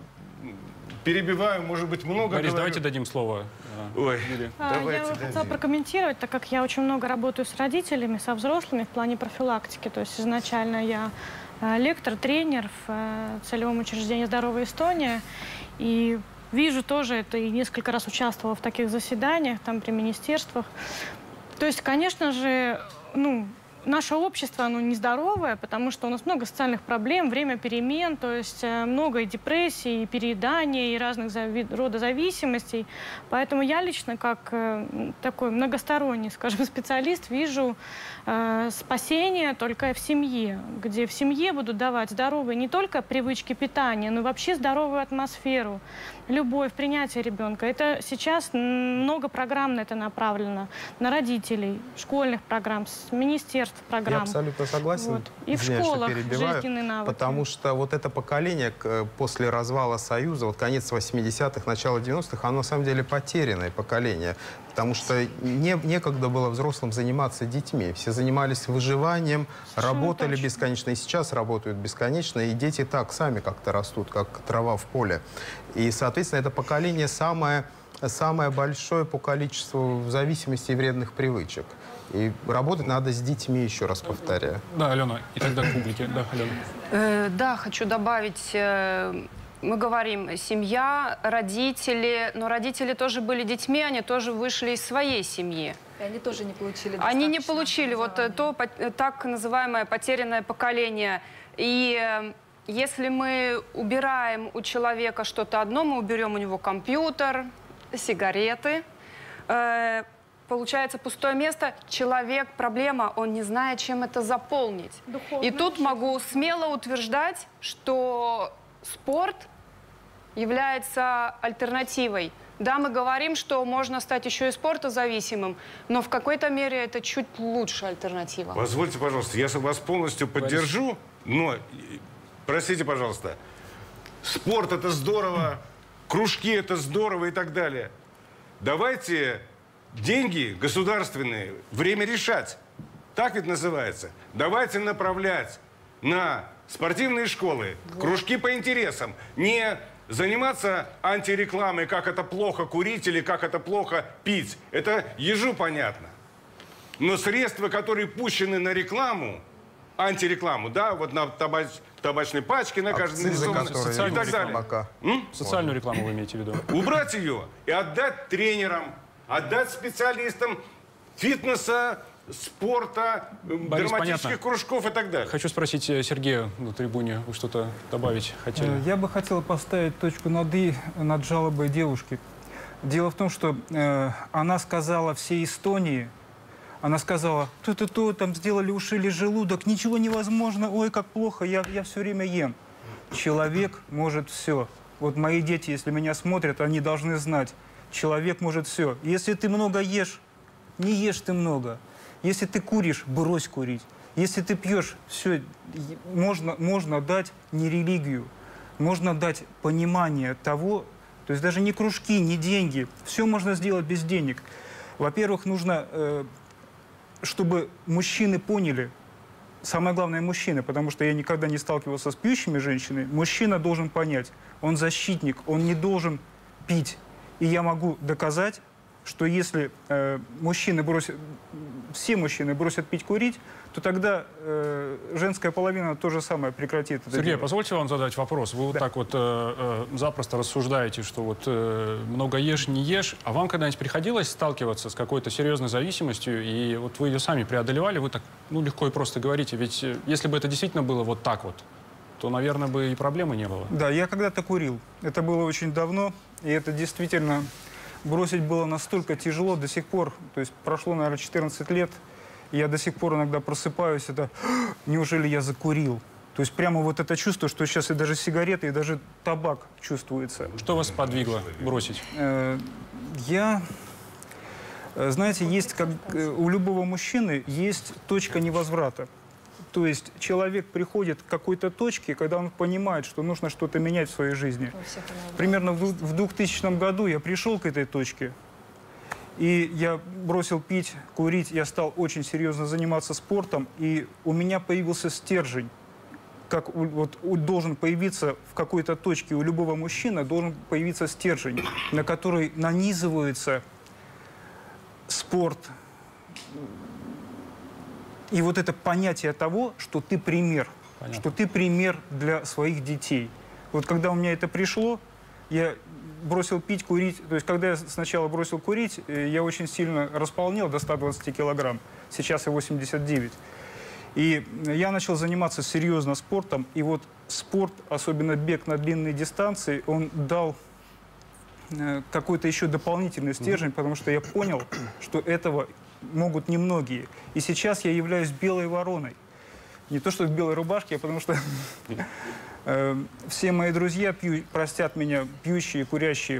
S5: перебиваю, может быть, много
S2: Борис,
S5: говорю.
S2: давайте дадим слово.
S5: Ой,
S1: а, я бы хотела прокомментировать, так как я очень много работаю с родителями, со взрослыми в плане профилактики. То есть изначально я э, лектор, тренер в э, целевом учреждении «Здоровая Эстония». И вижу тоже это, и несколько раз участвовала в таких заседаниях, там при министерствах. То есть, конечно же, ну, наше общество, оно нездоровое, потому что у нас много социальных проблем, время перемен, то есть много и депрессий, и перееданий, и разных зави- рода зависимостей. Поэтому я лично, как э, такой многосторонний, скажем, специалист, вижу э, спасение только в семье, где в семье будут давать здоровые не только привычки питания, но и вообще здоровую атмосферу, любовь, принятие ребенка. Это сейчас много программ на это направлено, на родителей, школьных программ, с министерств программ.
S3: Я абсолютно согласен.
S1: Вот. И в
S3: Извиняюсь,
S1: школах
S3: перебиваю,
S1: жизненные навыки.
S3: Потому что вот это поколение после развала Союза, вот конец восьмидесятых, начало девяностых, оно на самом деле потерянное поколение. Потому что не, некогда было взрослым заниматься детьми. Все занимались выживанием, работали точно. бесконечно. И сейчас работают бесконечно. И дети так сами как-то растут, как трава в поле. И, соответственно, это поколение самое, самое большое по количеству зависимости и вредных привычек. И работать надо с детьми, еще раз повторяю.
S2: Да, Алена, и тогда к публике. Да, Алена.
S6: Э, да, хочу добавить... Э, мы говорим семья, родители, но родители тоже были детьми, они тоже вышли из своей семьи.
S4: И они тоже не получили
S6: Они не получили вот то так называемое потерянное поколение. И э, если мы убираем у человека что-то одно, мы уберем у него компьютер, сигареты, э, получается пустое место, человек, проблема, он не знает, чем это заполнить. Духовная. И тут могу смело утверждать, что спорт является альтернативой. Да, мы говорим, что можно стать еще и спортозависимым, но в какой-то мере это чуть лучше альтернатива.
S5: Позвольте, пожалуйста, я вас полностью поддержу, но, простите, пожалуйста, спорт – это здорово, кружки – это здорово и так далее. Давайте деньги государственные, время решать. Так ведь называется. Давайте направлять на спортивные школы, кружки по интересам. Не заниматься антирекламой, как это плохо курить или как это плохо пить. Это ежу понятно. Но средства, которые пущены на рекламу, антирекламу, да, вот на табач, табачной пачке, на каждой нарисовано и так далее. М?
S2: Социальную рекламу вы имеете в виду?
S5: Убрать ее и отдать тренерам, отдать специалистам фитнеса, спорта,
S2: Борис,
S5: драматических
S2: понятно.
S5: кружков и так далее.
S2: Хочу спросить Сергея на трибуне, вы что-то добавить хотели?
S13: Я бы хотел поставить точку над «и» над жалобой девушки. Дело в том, что э, она сказала всей Эстонии, она сказала, то-то-то, там сделали, ушили желудок, ничего невозможно, ой, как плохо, я, я все время ем. Человек может все. Вот мои дети, если меня смотрят, они должны знать, человек может все. Если ты много ешь, не ешь ты много. Если ты куришь, брось курить. Если ты пьешь, все, можно, можно дать не религию, можно дать понимание того, то есть даже не кружки, не деньги, все можно сделать без денег. Во-первых, нужно... Э, чтобы мужчины поняли, самое главное мужчины, потому что я никогда не сталкивался с пьющими женщинами, мужчина должен понять, он защитник, он не должен пить. И я могу доказать, что если э, мужчины бросят, все мужчины бросят пить, курить, то тогда э, женская половина то же самое прекратит. Это
S2: Сергей,
S13: делать.
S2: позвольте вам задать вопрос. Вы да. вот так вот э, э, запросто рассуждаете, что вот э, много ешь, не ешь. А вам когда-нибудь приходилось сталкиваться с какой-то серьезной зависимостью, и вот вы ее сами преодолевали, вы так ну, легко и просто говорите. Ведь э, если бы это действительно было вот так вот, то, наверное, бы и проблемы не было.
S13: Да, я когда-то курил. Это было очень давно, и это действительно бросить было настолько тяжело до сих пор. То есть прошло, наверное, четырнадцать лет. Я до сих пор иногда просыпаюсь, это неужели я закурил? То есть прямо вот это чувство, что сейчас и даже сигареты, и даже табак чувствуется.
S2: Что вас подвигло бросить?
S13: Я, знаете, есть как у любого мужчины есть точка невозврата. То есть человек приходит к какой-то точке, когда он понимает, что нужно что-то менять в своей жизни. Примерно в двухтысячном году я пришел к этой точке. И я бросил пить, курить, я стал очень серьезно заниматься спортом, и у меня появился стержень, как у, вот, у, должен появиться в какой-то точке у любого мужчины, должен появиться стержень, на который нанизывается спорт. И вот это понятие того, что ты пример, Понятно. что ты пример для своих детей. Вот когда у меня это пришло, я бросил пить, курить. То есть, когда я сначала бросил курить, я очень сильно располнел до ста двадцати килограмм. Сейчас я восемьдесят девять. И я начал заниматься серьезно спортом. И вот спорт, особенно бег на длинные дистанции, он дал какой-то еще дополнительный стержень, потому что я понял, что этого могут немногие. И сейчас я являюсь белой вороной. Не то, что в белой рубашке, а потому что... Все мои друзья пью, простят меня, пьющие, курящие.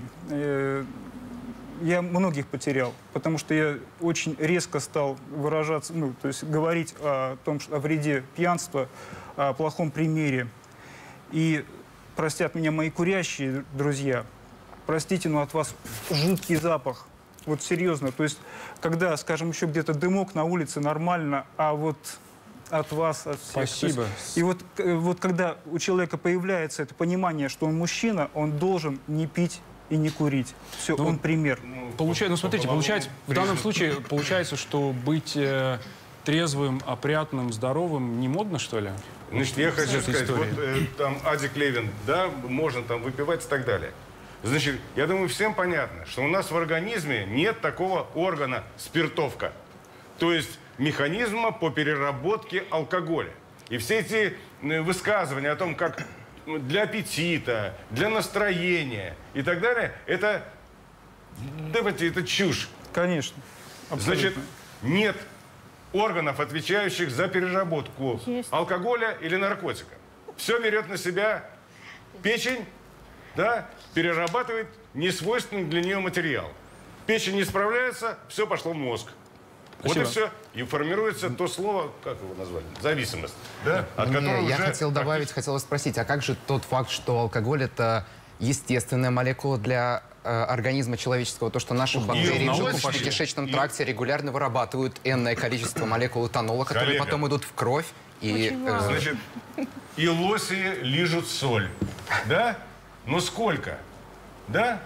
S13: Я многих потерял, потому что я очень резко стал выражаться, ну, то есть говорить о том, что, о вреде пьянства, о плохом примере. И простят меня мои курящие друзья. Простите, но от вас жуткий запах. Вот серьезно. То есть, когда, скажем, еще где-то дымок на улице, нормально, а вот... от вас, от всех.
S2: Спасибо.
S13: Есть, и вот, вот когда у человека появляется это понимание, что он мужчина, он должен не пить и не курить. Все, ну, он пример.
S2: Получается, ну смотрите, получается, в данном случае получается, что быть э, трезвым, опрятным, здоровым не модно, что ли?
S5: Значит, я хочу сказать, вот э, там Адик Левин, да, можно там выпивать и так далее. Значит, я думаю, всем понятно, что у нас в организме нет такого органа спиртовка. То есть механизма по переработке алкоголя. И все эти высказывания о том, как для аппетита, для настроения и так далее, это, давайте, это чушь.
S13: Конечно. Абсолютно.
S5: Значит, нет органов, отвечающих за переработку Есть. алкоголя или наркотика. Все берет на себя печень, да, перерабатывает несвойственный для нее материал. Печень не справляется, все пошло в мозг. Спасибо. Вот и все. И формируется то слово, как его назвали, зависимость. Да? От
S7: Не,
S5: которого
S7: я
S5: уже
S7: хотел добавить, хотел спросить, а как же тот факт, что алкоголь – это естественная молекула для э, организма человеческого, то, что наши бактерии в желудочно-кишечном тракте регулярно вырабатывают энное количество молекул этанола, которые
S5: Коллега.
S7: потом идут в кровь. И, э,
S5: Значит, и лоси лижут соль. Да? Но сколько? Да?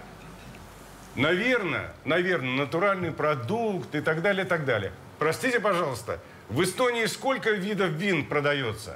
S5: Наверное, наверное, натуральный продукт и так далее, и так далее. Простите, пожалуйста, В Эстонии сколько видов вин продается?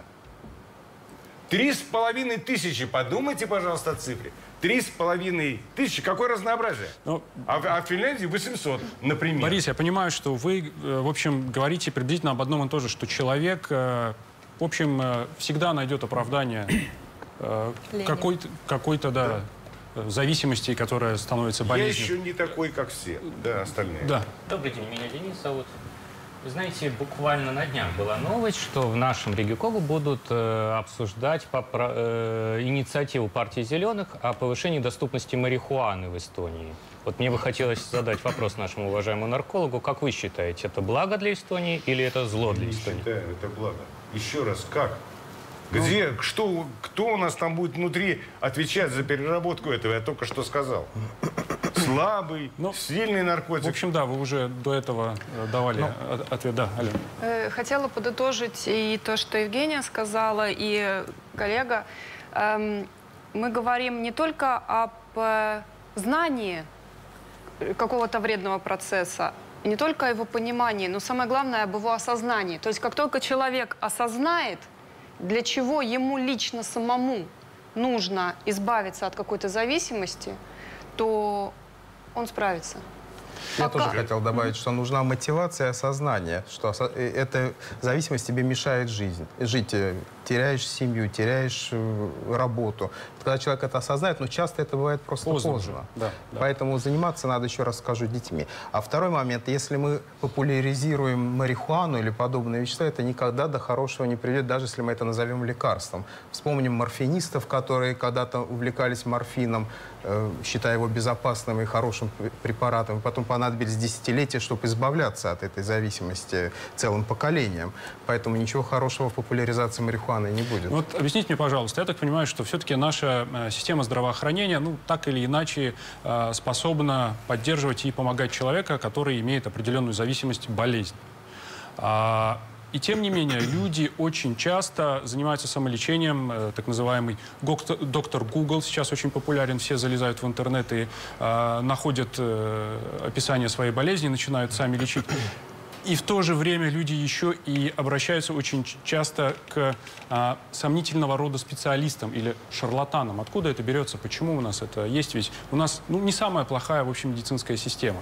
S5: Три с половиной тысячи. Подумайте, пожалуйста, о цифре. Три с половиной тысячи. Какое разнообразие? Ну, а, а в Финляндии восемьсот, например.
S2: Борис, я понимаю, что вы, в общем, говорите приблизительно об одном и том же, что человек, в общем, всегда найдет оправдание какой-то, какой-то, да, зависимости, которая становится болезнью.
S5: Я еще не такой, как все, да, остальные.
S2: Да.
S14: Добрый день, меня Денис зовут. Вы знаете, буквально на днях была новость, что в нашем Регикову будут э, обсуждать по, э, инициативу партии «Зеленых» о повышении доступности марихуаны в Эстонии. Вот мне бы хотелось задать вопрос нашему уважаемому наркологу. Как вы считаете, это благо для Эстонии или это зло для Эстонии?
S5: Я не считаю, это благо. Еще раз, как? Где, ну, что, кто у нас там будет внутри отвечать за переработку этого? Я только что сказал. Слабый, ну, сильный наркотик.
S2: В общем, да, вы уже до этого давали ну, ответ. Да,
S15: Алена. Хотела подытожить и то, что Евгения сказала, и коллега. Эм, мы говорим не только об знании какого-то вредного процесса, не только о его понимании, но самое главное об его осознании. То есть как только человек осознает, для чего ему лично самому нужно избавиться от какой-то зависимости, то он справится.
S3: Я
S15: Пока...
S3: тоже хотел добавить, что нужна мотивация и осознание, что эта зависимость тебе мешает жизнь. жить. Теряешь семью, теряешь работу. Когда человек это осознает, но часто это бывает просто поздно. поздно. Да, да. Поэтому заниматься надо, еще раз скажу, детьми. А второй момент, если мы популяризируем марихуану или подобные вещества, это никогда до хорошего не приведет, даже если мы это назовем лекарством. Вспомним морфинистов, которые когда-то увлекались морфином, э, считая его безопасным и хорошим препаратом. Потом понадобились десятилетия, чтобы избавляться от этой зависимости целым поколением. Поэтому ничего хорошего в популяризации марихуаны не будет.
S2: Вот объясните мне, пожалуйста, я так понимаю, что все-таки наша э, система здравоохранения, ну, так или иначе, э, способна поддерживать и помогать человека, который имеет определенную зависимость, болезнь. А, и тем не менее, люди очень часто занимаются самолечением, э, так называемый доктор Google сейчас очень популярен, все залезают в интернет и э, находят э, описание своей болезни, начинают сами лечить. И в то же время люди еще и обращаются очень часто к а, сомнительного рода специалистам или шарлатанам. Откуда это берется? Почему у нас это есть? Ведь у нас ну, не самая плохая, в общем, медицинская система.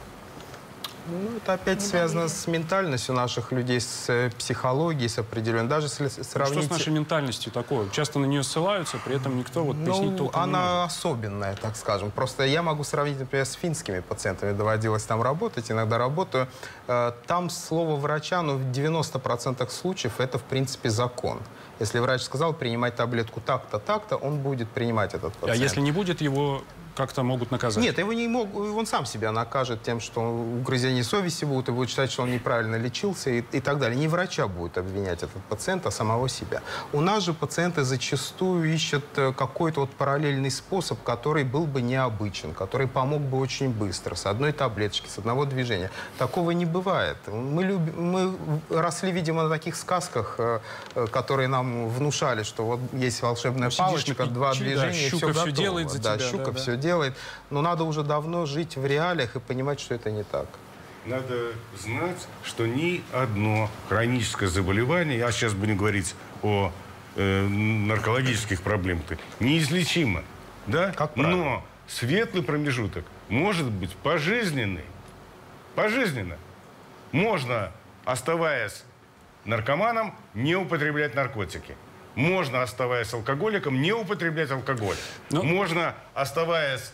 S3: Ну, это опять не связано доверие. с ментальностью наших людей, с психологией, с определенной. Даже если сравнить...
S2: Ну, что с нашей ментальностью такое? Часто на нее ссылаются, при этом никто вот пояснить
S3: ну,
S2: толком не
S3: она
S2: может.
S3: особенная, так скажем. Просто я могу сравнить, например, с финскими пациентами. Доводилось там работать, иногда работаю. Там слово врача, ну, в девяноста процентах случаев это, в принципе, закон. Если врач сказал принимать таблетку так-то, так-то, он будет принимать этот пациент.
S2: А если не будет, его как-то могут наказать?
S3: Нет, его не мог, он сам себя накажет тем, что угрызения совести будут, и будет считать, что он неправильно лечился и, и так далее. Не врача будет обвинять этот пациент, а самого себя. У нас же пациенты зачастую ищут какой-то вот параллельный способ, который был бы необычен, который помог бы очень быстро, с одной таблеточки, с одного движения. Такого не бывает. Мы, любим, мы росли, видимо, на таких сказках, которые нам внушали, что вот есть волшебная ну, палочка, два
S2: да,
S3: движения,
S2: щука
S3: все,
S2: все делает за
S3: да,
S2: тебя.
S3: Щука
S2: да,
S3: все
S2: да.
S3: делает. Но надо уже давно жить в реалиях и понимать, что это не так.
S5: Надо знать, что ни одно хроническое заболевание, а сейчас будем говорить о э, наркологических проблемах, неизлечимо. Да?
S3: Как правило.
S5: Но светлый промежуток может быть пожизненный. Пожизненно. Можно, оставаясь наркоманом, не употреблять наркотики. Можно, оставаясь алкоголиком, не употреблять алкоголь. Ну, можно, оставаясь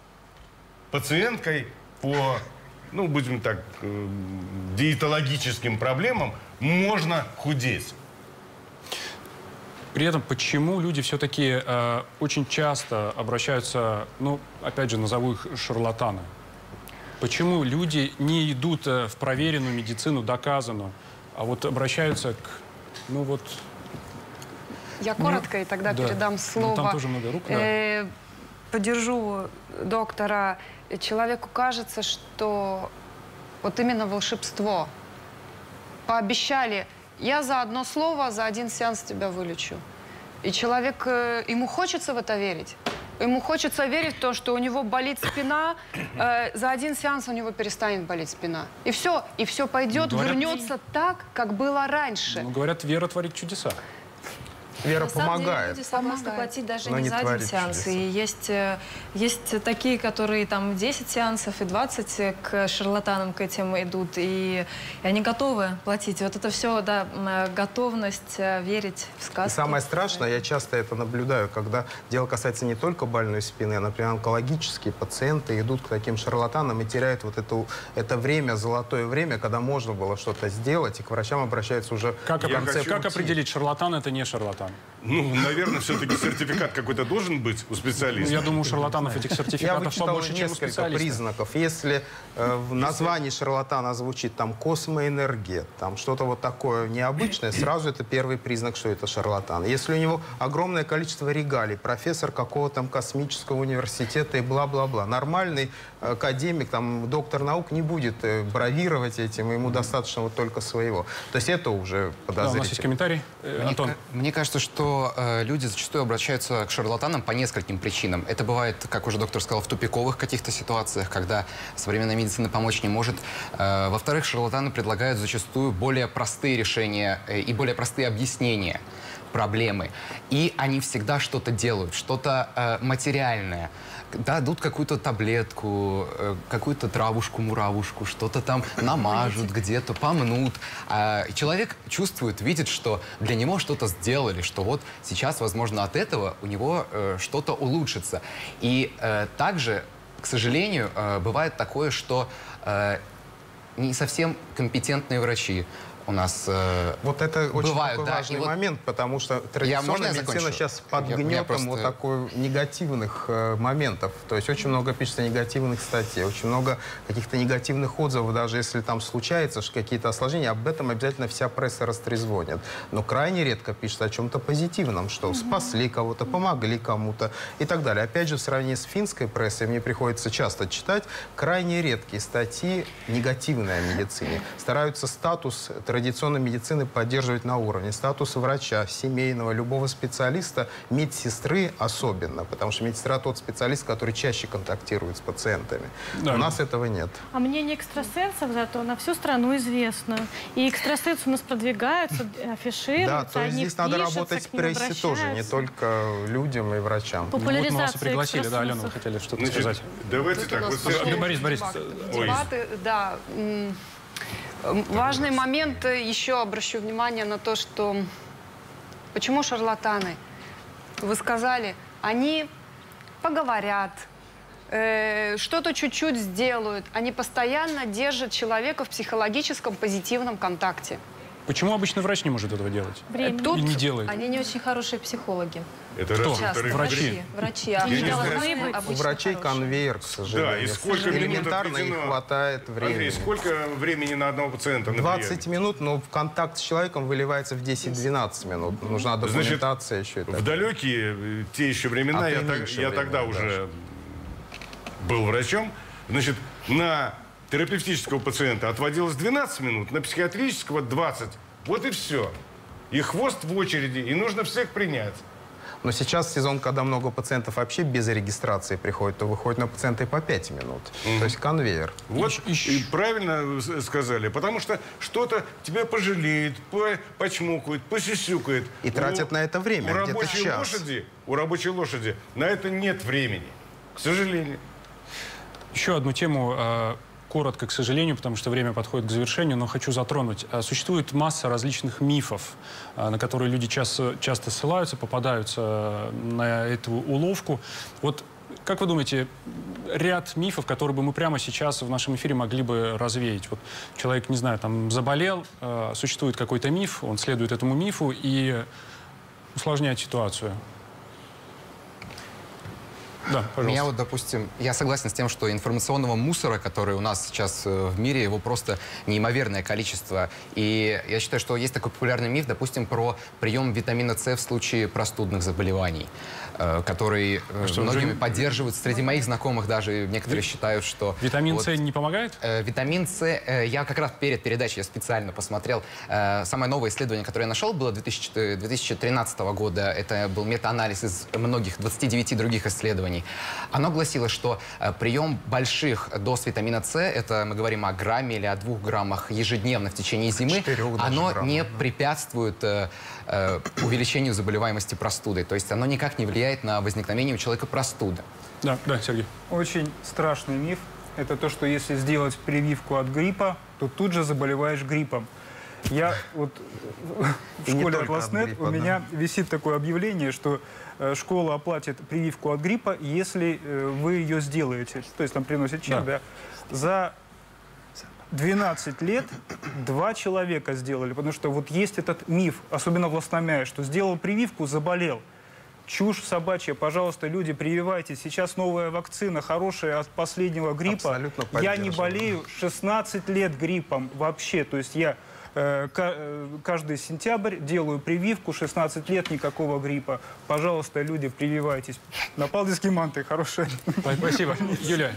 S5: пациенткой по, ну, будем так, э, диетологическим проблемам, можно худеть.
S2: При этом почему люди все-таки э, очень часто обращаются, ну, опять же, назову их шарлатаны? Почему люди не идут э, в проверенную медицину, доказанную, а вот обращаются к, ну, вот...
S15: Я коротко, ну, и тогда да. передам слово.
S2: Ну, там тоже много рук, да.
S15: э, поддержу доктора. Человеку кажется, что вот именно волшебство. Пообещали, я за одно слово, за один сеанс тебя вылечу. И человек, ему хочется в это верить. ему хочется верить в то, что у него болит спина, э, за один сеанс у него перестанет болеть спина. И все, и все пойдет, говорят, вернется так, как было раньше.
S2: Ну, говорят, вера творит чудеса.
S3: Вера
S4: На самом
S3: помогает.
S4: деле люди согласны платить даже
S3: Но
S4: не
S3: не
S4: за один сеанс.
S3: чудеса.
S4: И есть, э, есть такие, которые там десять сеансов и двадцать к шарлатанам к этим идут. И, и они готовы платить. Вот это все, да, м, готовность э, верить в сказки.
S3: И самое страшное, я часто это наблюдаю, когда дело касается не только больной спины, а, например, онкологические пациенты идут к таким шарлатанам и теряют вот эту, это время, золотое время, когда можно было что-то сделать, и к врачам обращаются уже
S2: как,
S3: в конце
S2: как
S3: пути.
S2: определить, шарлатан это не шарлатан?
S5: Ну, наверное, все-таки сертификат какой-то должен быть у специалиста.
S2: Ну, я думаю, у шарлатанов этих
S3: Я
S2: сертификатов
S3: вычитал
S2: побольше, чем у
S3: несколько
S2: специалистов.
S3: признаков. Если э, в названии шарлатана звучит там космоэнергет, там что-то вот такое необычное, сразу это первый признак, что это шарлатан. Если у него огромное количество регалий, профессор какого-то там космического университета и бла-бла-бла, нормальный академик, там, доктор наук не будет э, бравировать этим, ему достаточно вот только своего. То есть это уже подозрительно.
S2: Да, у нас есть комментарий. Э,
S7: Мне,
S2: Антон.
S7: ка- мне кажется, что э, люди зачастую обращаются к шарлатанам по нескольким причинам. Это бывает, как уже доктор сказал, в тупиковых каких-то ситуациях, когда современная медицина помочь не может. Э, во-вторых, шарлатаны предлагают зачастую более простые решения э, и более простые объяснения проблемы. И они всегда что-то делают, что-то э, материальное. Дадут какую-то таблетку, э, какую-то травушку-муравушку, что-то там намажут где-то, помнут. А человек чувствует, видит, что для него что-то сделали, что вот сейчас, возможно, от этого у него э, что-то улучшится. И э, также, к сожалению, э, бывает такое, что э, не совсем компетентные врачи у нас э,
S3: Вот это очень
S7: бывают,
S3: такой
S7: да,
S3: важный
S7: и вот
S3: момент, потому что
S7: Я-
S3: традиционная
S7: можно я
S3: медицина
S7: закончу?
S3: сейчас под
S7: Я- у меня
S3: гнетом
S7: просто-
S3: вот такой негативных э, моментов. То есть очень много пишется негативных статей, очень много каких-то негативных отзывов, даже если там случается что какие-то осложнения, об этом обязательно вся пресса растрезвонит. Но крайне редко пишется о чем-то позитивном, что спасли кого-то, помогли кому-то и так далее. Опять же, в сравнении с финской прессой мне приходится часто читать крайне редкие статьи негативные о медицине. Стараются статус традиционной медицины поддерживать на уровне. Статус врача, семейного, любого специалиста, медсестры особенно, потому что медсестра тот специалист, который чаще контактирует с пациентами.
S2: Да.
S3: У нас этого нет.
S1: А мнение экстрасенсов зато на всю страну известно. И экстрасенсы у нас продвигаются, афишируются,
S3: Да, то есть
S1: они
S3: здесь надо
S1: пишутся,
S3: работать в
S1: к ним
S3: прессе тоже, не
S1: обращаются.
S3: только людям и врачам.
S2: Ну, вот мы вас и
S1: Популяризация
S2: пригласили, да, Алена, вы
S1: экстрасенсов.
S2: хотели что-то
S5: Значит,
S2: сказать.
S5: давайте
S15: Тут у
S5: так.
S15: нас
S5: Вот,
S15: пошел
S2: Э, Борис, Борис,
S15: дебаты.
S5: Ой.
S15: Дебаты, да. М, Важный момент, э, еще обращу внимание на то, что почему шарлатаны? Вы сказали, они поговорят, э, что-то чуть-чуть сделают. Они постоянно держат человека в психологическом позитивном контакте.
S2: Почему обычный врач не может этого делать?
S1: Времени.
S15: Тут
S2: И не делает?
S4: Они не очень хорошие психологи.
S5: Это
S2: Кто?
S5: раз.
S4: Часто.
S5: Во-вторых,
S2: Врачи.
S4: Врачи. А
S5: Я не знаю.
S4: должны быть
S3: У
S4: обычно
S3: врачей
S4: хорошие.
S3: конвейер, к сожалению.
S5: Да, и сколько минут
S3: Элементарно не
S5: отведено?
S3: хватает времени.
S5: Андрей, сколько времени на одного пациента на
S3: двадцать
S5: приеме?
S3: минут, но в контакт с человеком выливается в десять-двенадцать минут. Нужна документация еще. и так.
S5: В далекие, э, те еще времена,
S3: А
S5: я,
S3: то
S5: так-
S3: меньше
S5: я
S3: времени
S5: тогда
S3: даже.
S5: уже был врачом, значит, на терапевтического пациента отводилось двенадцать минут, на психиатрического двадцать. Вот и все. И хвост в очереди, и нужно всех принять.
S3: Но сейчас сезон, когда много пациентов вообще без регистрации приходят, то выходит на пациента и по пять минут. То есть конвейер.
S5: Вот и правильно с- сказали, потому что что-то тебя пожалеет, по- почмокает, посюсюкает.
S3: И тратят на это время,
S5: У
S3: где-то
S5: рабочей
S3: час.
S5: лошади, у рабочей лошади на это нет времени, к сожалению.
S2: Еще одну тему, э, коротко, к сожалению, потому что время подходит к завершению, но хочу затронуть. Э, Существует масса различных мифов, э, на которые люди часто, часто ссылаются, попадаются э, на эту уловку. Вот как вы думаете, ряд мифов, которые бы мы прямо сейчас в нашем эфире могли бы развеять? Вот человек, не знаю, там заболел, э, существует какой-то миф, он следует этому мифу и усложняет ситуацию. Да, пожалуйста.
S7: Меня вот, допустим, я согласен с тем, что информационного мусора, который у нас сейчас э, в мире, его просто неимоверное количество. И я считаю, что есть такой популярный миф, допустим, про прием витамина С в случае простудных заболеваний. который
S2: что,
S7: многими
S2: уже...
S7: поддерживают. Среди моих знакомых даже некоторые Ви... считают, что...
S2: Витамин
S7: вот,
S2: С не помогает?
S7: Э, витамин С, э, я как раз перед передачей я специально посмотрел. Э, самое новое исследование, которое я нашел, было две тысячи тринадцатого года. Это был метаанализ из многих, двадцати девяти других исследований. Оно гласило, что э, прием больших доз витамина С, это мы говорим о грамме или о двух граммах ежедневно в течение зимы, оно грамм. не препятствует э, э, увеличению заболеваемости простудой. То есть оно никак не влияет на возникновение у человека простуды.
S2: Да, да, Сергей.
S13: Очень страшный миф. Это то, что если сделать прививку от гриппа, то тут же заболеваешь гриппом. Я вот в школе Атласнет у меня висит такое объявление, что школа оплатит прививку от гриппа, если вы ее сделаете. То есть там приносит чек, да. да. За двенадцать лет два человека сделали, потому что вот есть этот миф, особенно в Ластомяе, что сделал прививку, заболел. Чушь собачья. Пожалуйста, люди, прививайтесь. Сейчас новая вакцина, хорошая от последнего гриппа. Я не болею шестнадцать лет гриппом вообще. То есть я э, каждый сентябрь делаю прививку, шестнадцать лет никакого гриппа. Пожалуйста, люди, прививайтесь. Напалдинские манты, хорошие.
S2: Спасибо. Юлия.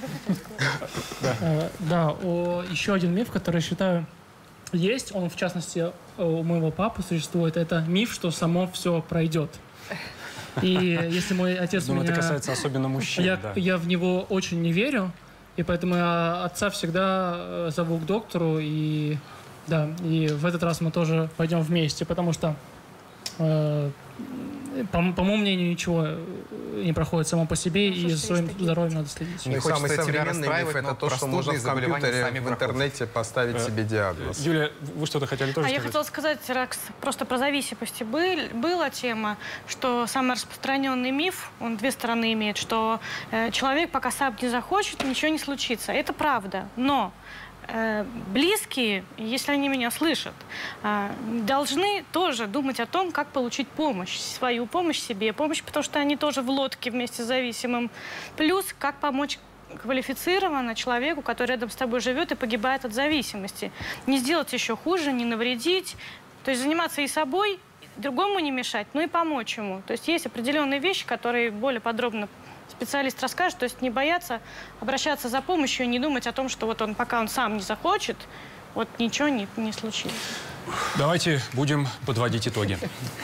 S16: Да, да о, еще один миф, который, я считаю, есть. Он, в частности, у моего папы существует. Это миф, что само все пройдет. И если мой отец
S2: Думаю,
S16: меня...
S2: это касается особенно мужчин,
S16: я,
S2: да.
S16: я в него очень не верю, и поэтому я отца всегда зову к доктору, и да, и в этот раз мы тоже пойдем вместе, потому что, э, по, по моему мнению, ничего не проходит само по себе, и за своим здоровьем надо следить.
S3: Не самый современный миф — это то, что можно в компьютере, в интернете поставить себе диагноз.
S2: Юлия, вы что-то хотели тоже
S1: а
S2: сказать?
S1: Я хотела сказать, Ракс, просто про зависимости. Был, была тема, что самый распространенный миф, он две стороны имеет, что э, человек, пока сам не захочет, ничего не случится. Это правда, но близкие, если они меня слышат, должны тоже думать о том, как получить помощь, свою помощь себе, помощь, потому что они тоже в лодке вместе с зависимым. Плюс, как помочь квалифицированно человеку, который рядом с тобой живет и погибает от зависимости. Не сделать еще хуже, не навредить. То есть заниматься и собой, другому не мешать, но и помочь ему. То есть есть определенные вещи, которые более подробно специалист расскажет, то есть не бояться обращаться за помощью и не думать о том, что вот он, пока он сам не захочет, вот ничего не, не случится.
S2: Давайте будем подводить итоги.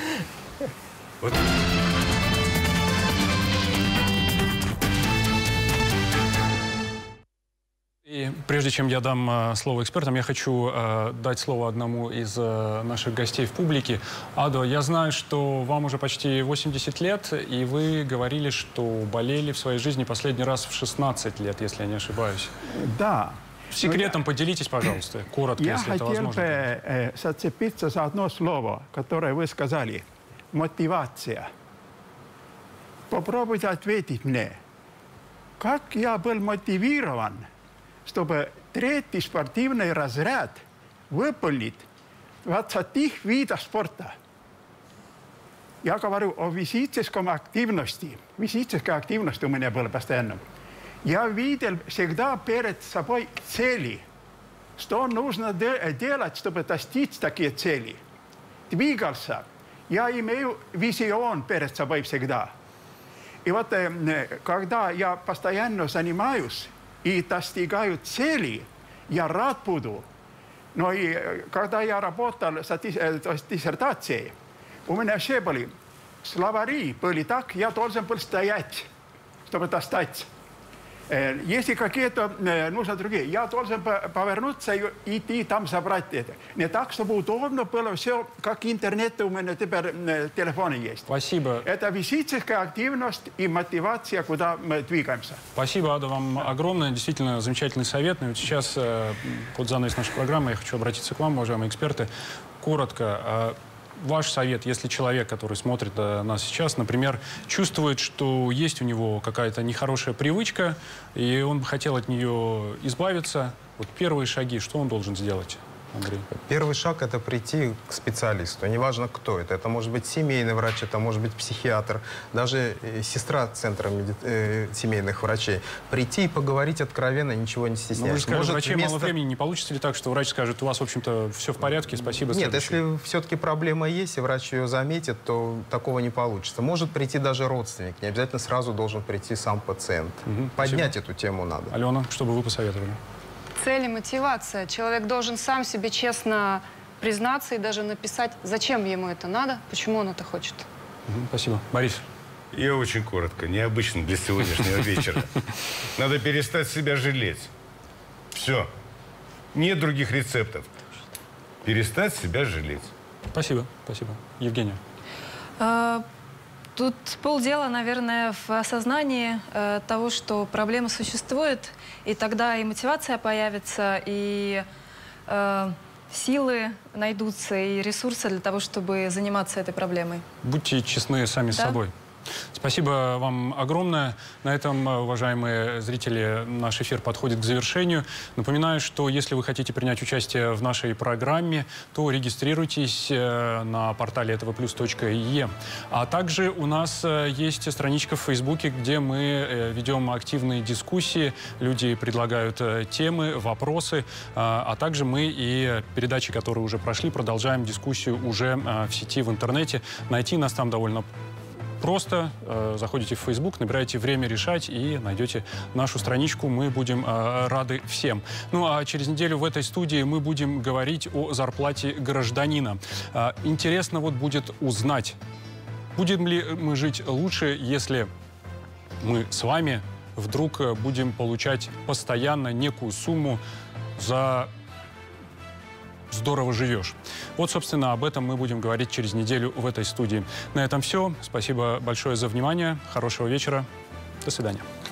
S2: И прежде чем я дам э, слово экспертам, я хочу э, дать слово одному из э, наших гостей в публике. Адо, я знаю, что вам уже почти восемьдесят лет, и вы говорили, что болели в своей жизни последний раз в шестнадцать лет, если я не ошибаюсь.
S17: Да.
S2: Секретом я... поделитесь, пожалуйста, коротко,
S17: я
S2: если это возможно.
S17: Я хотел бы э, зацепиться за одно слово, которое вы сказали. Мотивация. Попробуйте ответить мне, как я был мотивирован, чтобы третий спортивный разряд выполнить двадцать видов спорта. Я говорю о физическом активности. Физическая активность у меня была постоянно. Я видел всегда перед собой цели, что нужно де делать, чтобы достичь такие цели. Двигался. Я имею визион перед собой всегда. И вот когда я постоянно занимаюсь и достигаю цели, я рад буду. Но и когда я работал с диссертацией, у меня все были словари, были так, я должен был стоять, чтобы достать. Если какие-то нужны другие, я должен повернуться и идти там забрать это. Не так, чтобы удобно было все, как интернет у меня теперь в телефоне есть.
S2: Спасибо.
S17: Это физическая активность и мотивация, куда мы двигаемся.
S2: Спасибо, Ада, вам огромное. Действительно замечательный совет. Но вот сейчас, под занавес нашей программы, я хочу обратиться к вам, уважаемые эксперты. Коротко. Ваш совет, если человек, который смотрит нас сейчас, например, чувствует, что есть у него какая-то нехорошая привычка, и он бы хотел от нее избавиться, вот первые шаги, что он должен сделать? Андрей?
S3: Первый шаг – это прийти к специалисту. Неважно, кто это. Это может быть семейный врач, это может быть психиатр, даже сестра центра меди... э, семейных врачей. Прийти и поговорить откровенно, ничего не стесняясь.
S2: Ну, вы же сказали,
S3: может,
S2: врачей
S3: вместо...
S2: мало времени. Не получится ли так, что врач скажет, у вас, в общем-то, все в порядке, спасибо,
S3: Нет,
S2: следующий?
S3: если все-таки проблема есть, и врач ее заметит, то такого не получится. Может прийти даже родственник. Не обязательно сразу должен прийти сам пациент.
S2: Угу,
S3: Поднять
S2: спасибо.
S3: эту тему надо.
S2: Алена, что бы вы посоветовали?
S15: Цель и мотивация. Человек должен сам себе честно признаться и даже написать, зачем ему это надо, почему он это хочет.
S2: Угу, спасибо. Борис?
S5: Я очень коротко, необычно для сегодняшнего вечера. Надо перестать себя жалеть. Все. Нет других рецептов. Перестать себя жалеть.
S2: Спасибо, спасибо. Евгения?
S4: А, тут полдела, наверное, в осознании э, того, что проблема существует, и тогда и мотивация появится, и э, силы найдутся, и ресурсы для того, чтобы заниматься этой проблемой.
S2: Будьте честны сами с
S4: Да?
S2: собой. Спасибо вам огромное. На этом, уважаемые зрители, наш эфир подходит к завершению. Напоминаю, что если вы хотите принять участие в нашей программе, то регистрируйтесь на портале этого плюс точка е. А также у нас есть страничка в Фейсбуке, где мы ведем активные дискуссии. Люди предлагают темы, вопросы. А также мы и передачи, которые уже прошли, продолжаем дискуссию уже в сети, в интернете. Найти нас там довольно просто. Э, заходите в Facebook, набираете «Время решать» и найдете нашу страничку. Мы будем э, рады всем. Ну а через неделю в этой студии мы будем говорить о зарплате гражданина. Э, интересно вот будет узнать, будем ли мы жить лучше, если мы с вами вдруг будем получать постоянно некую сумму за... здорово живешь. Вот, собственно, об этом мы будем говорить через неделю в этой студии. На этом все. Спасибо большое за внимание. Хорошего вечера. До свидания.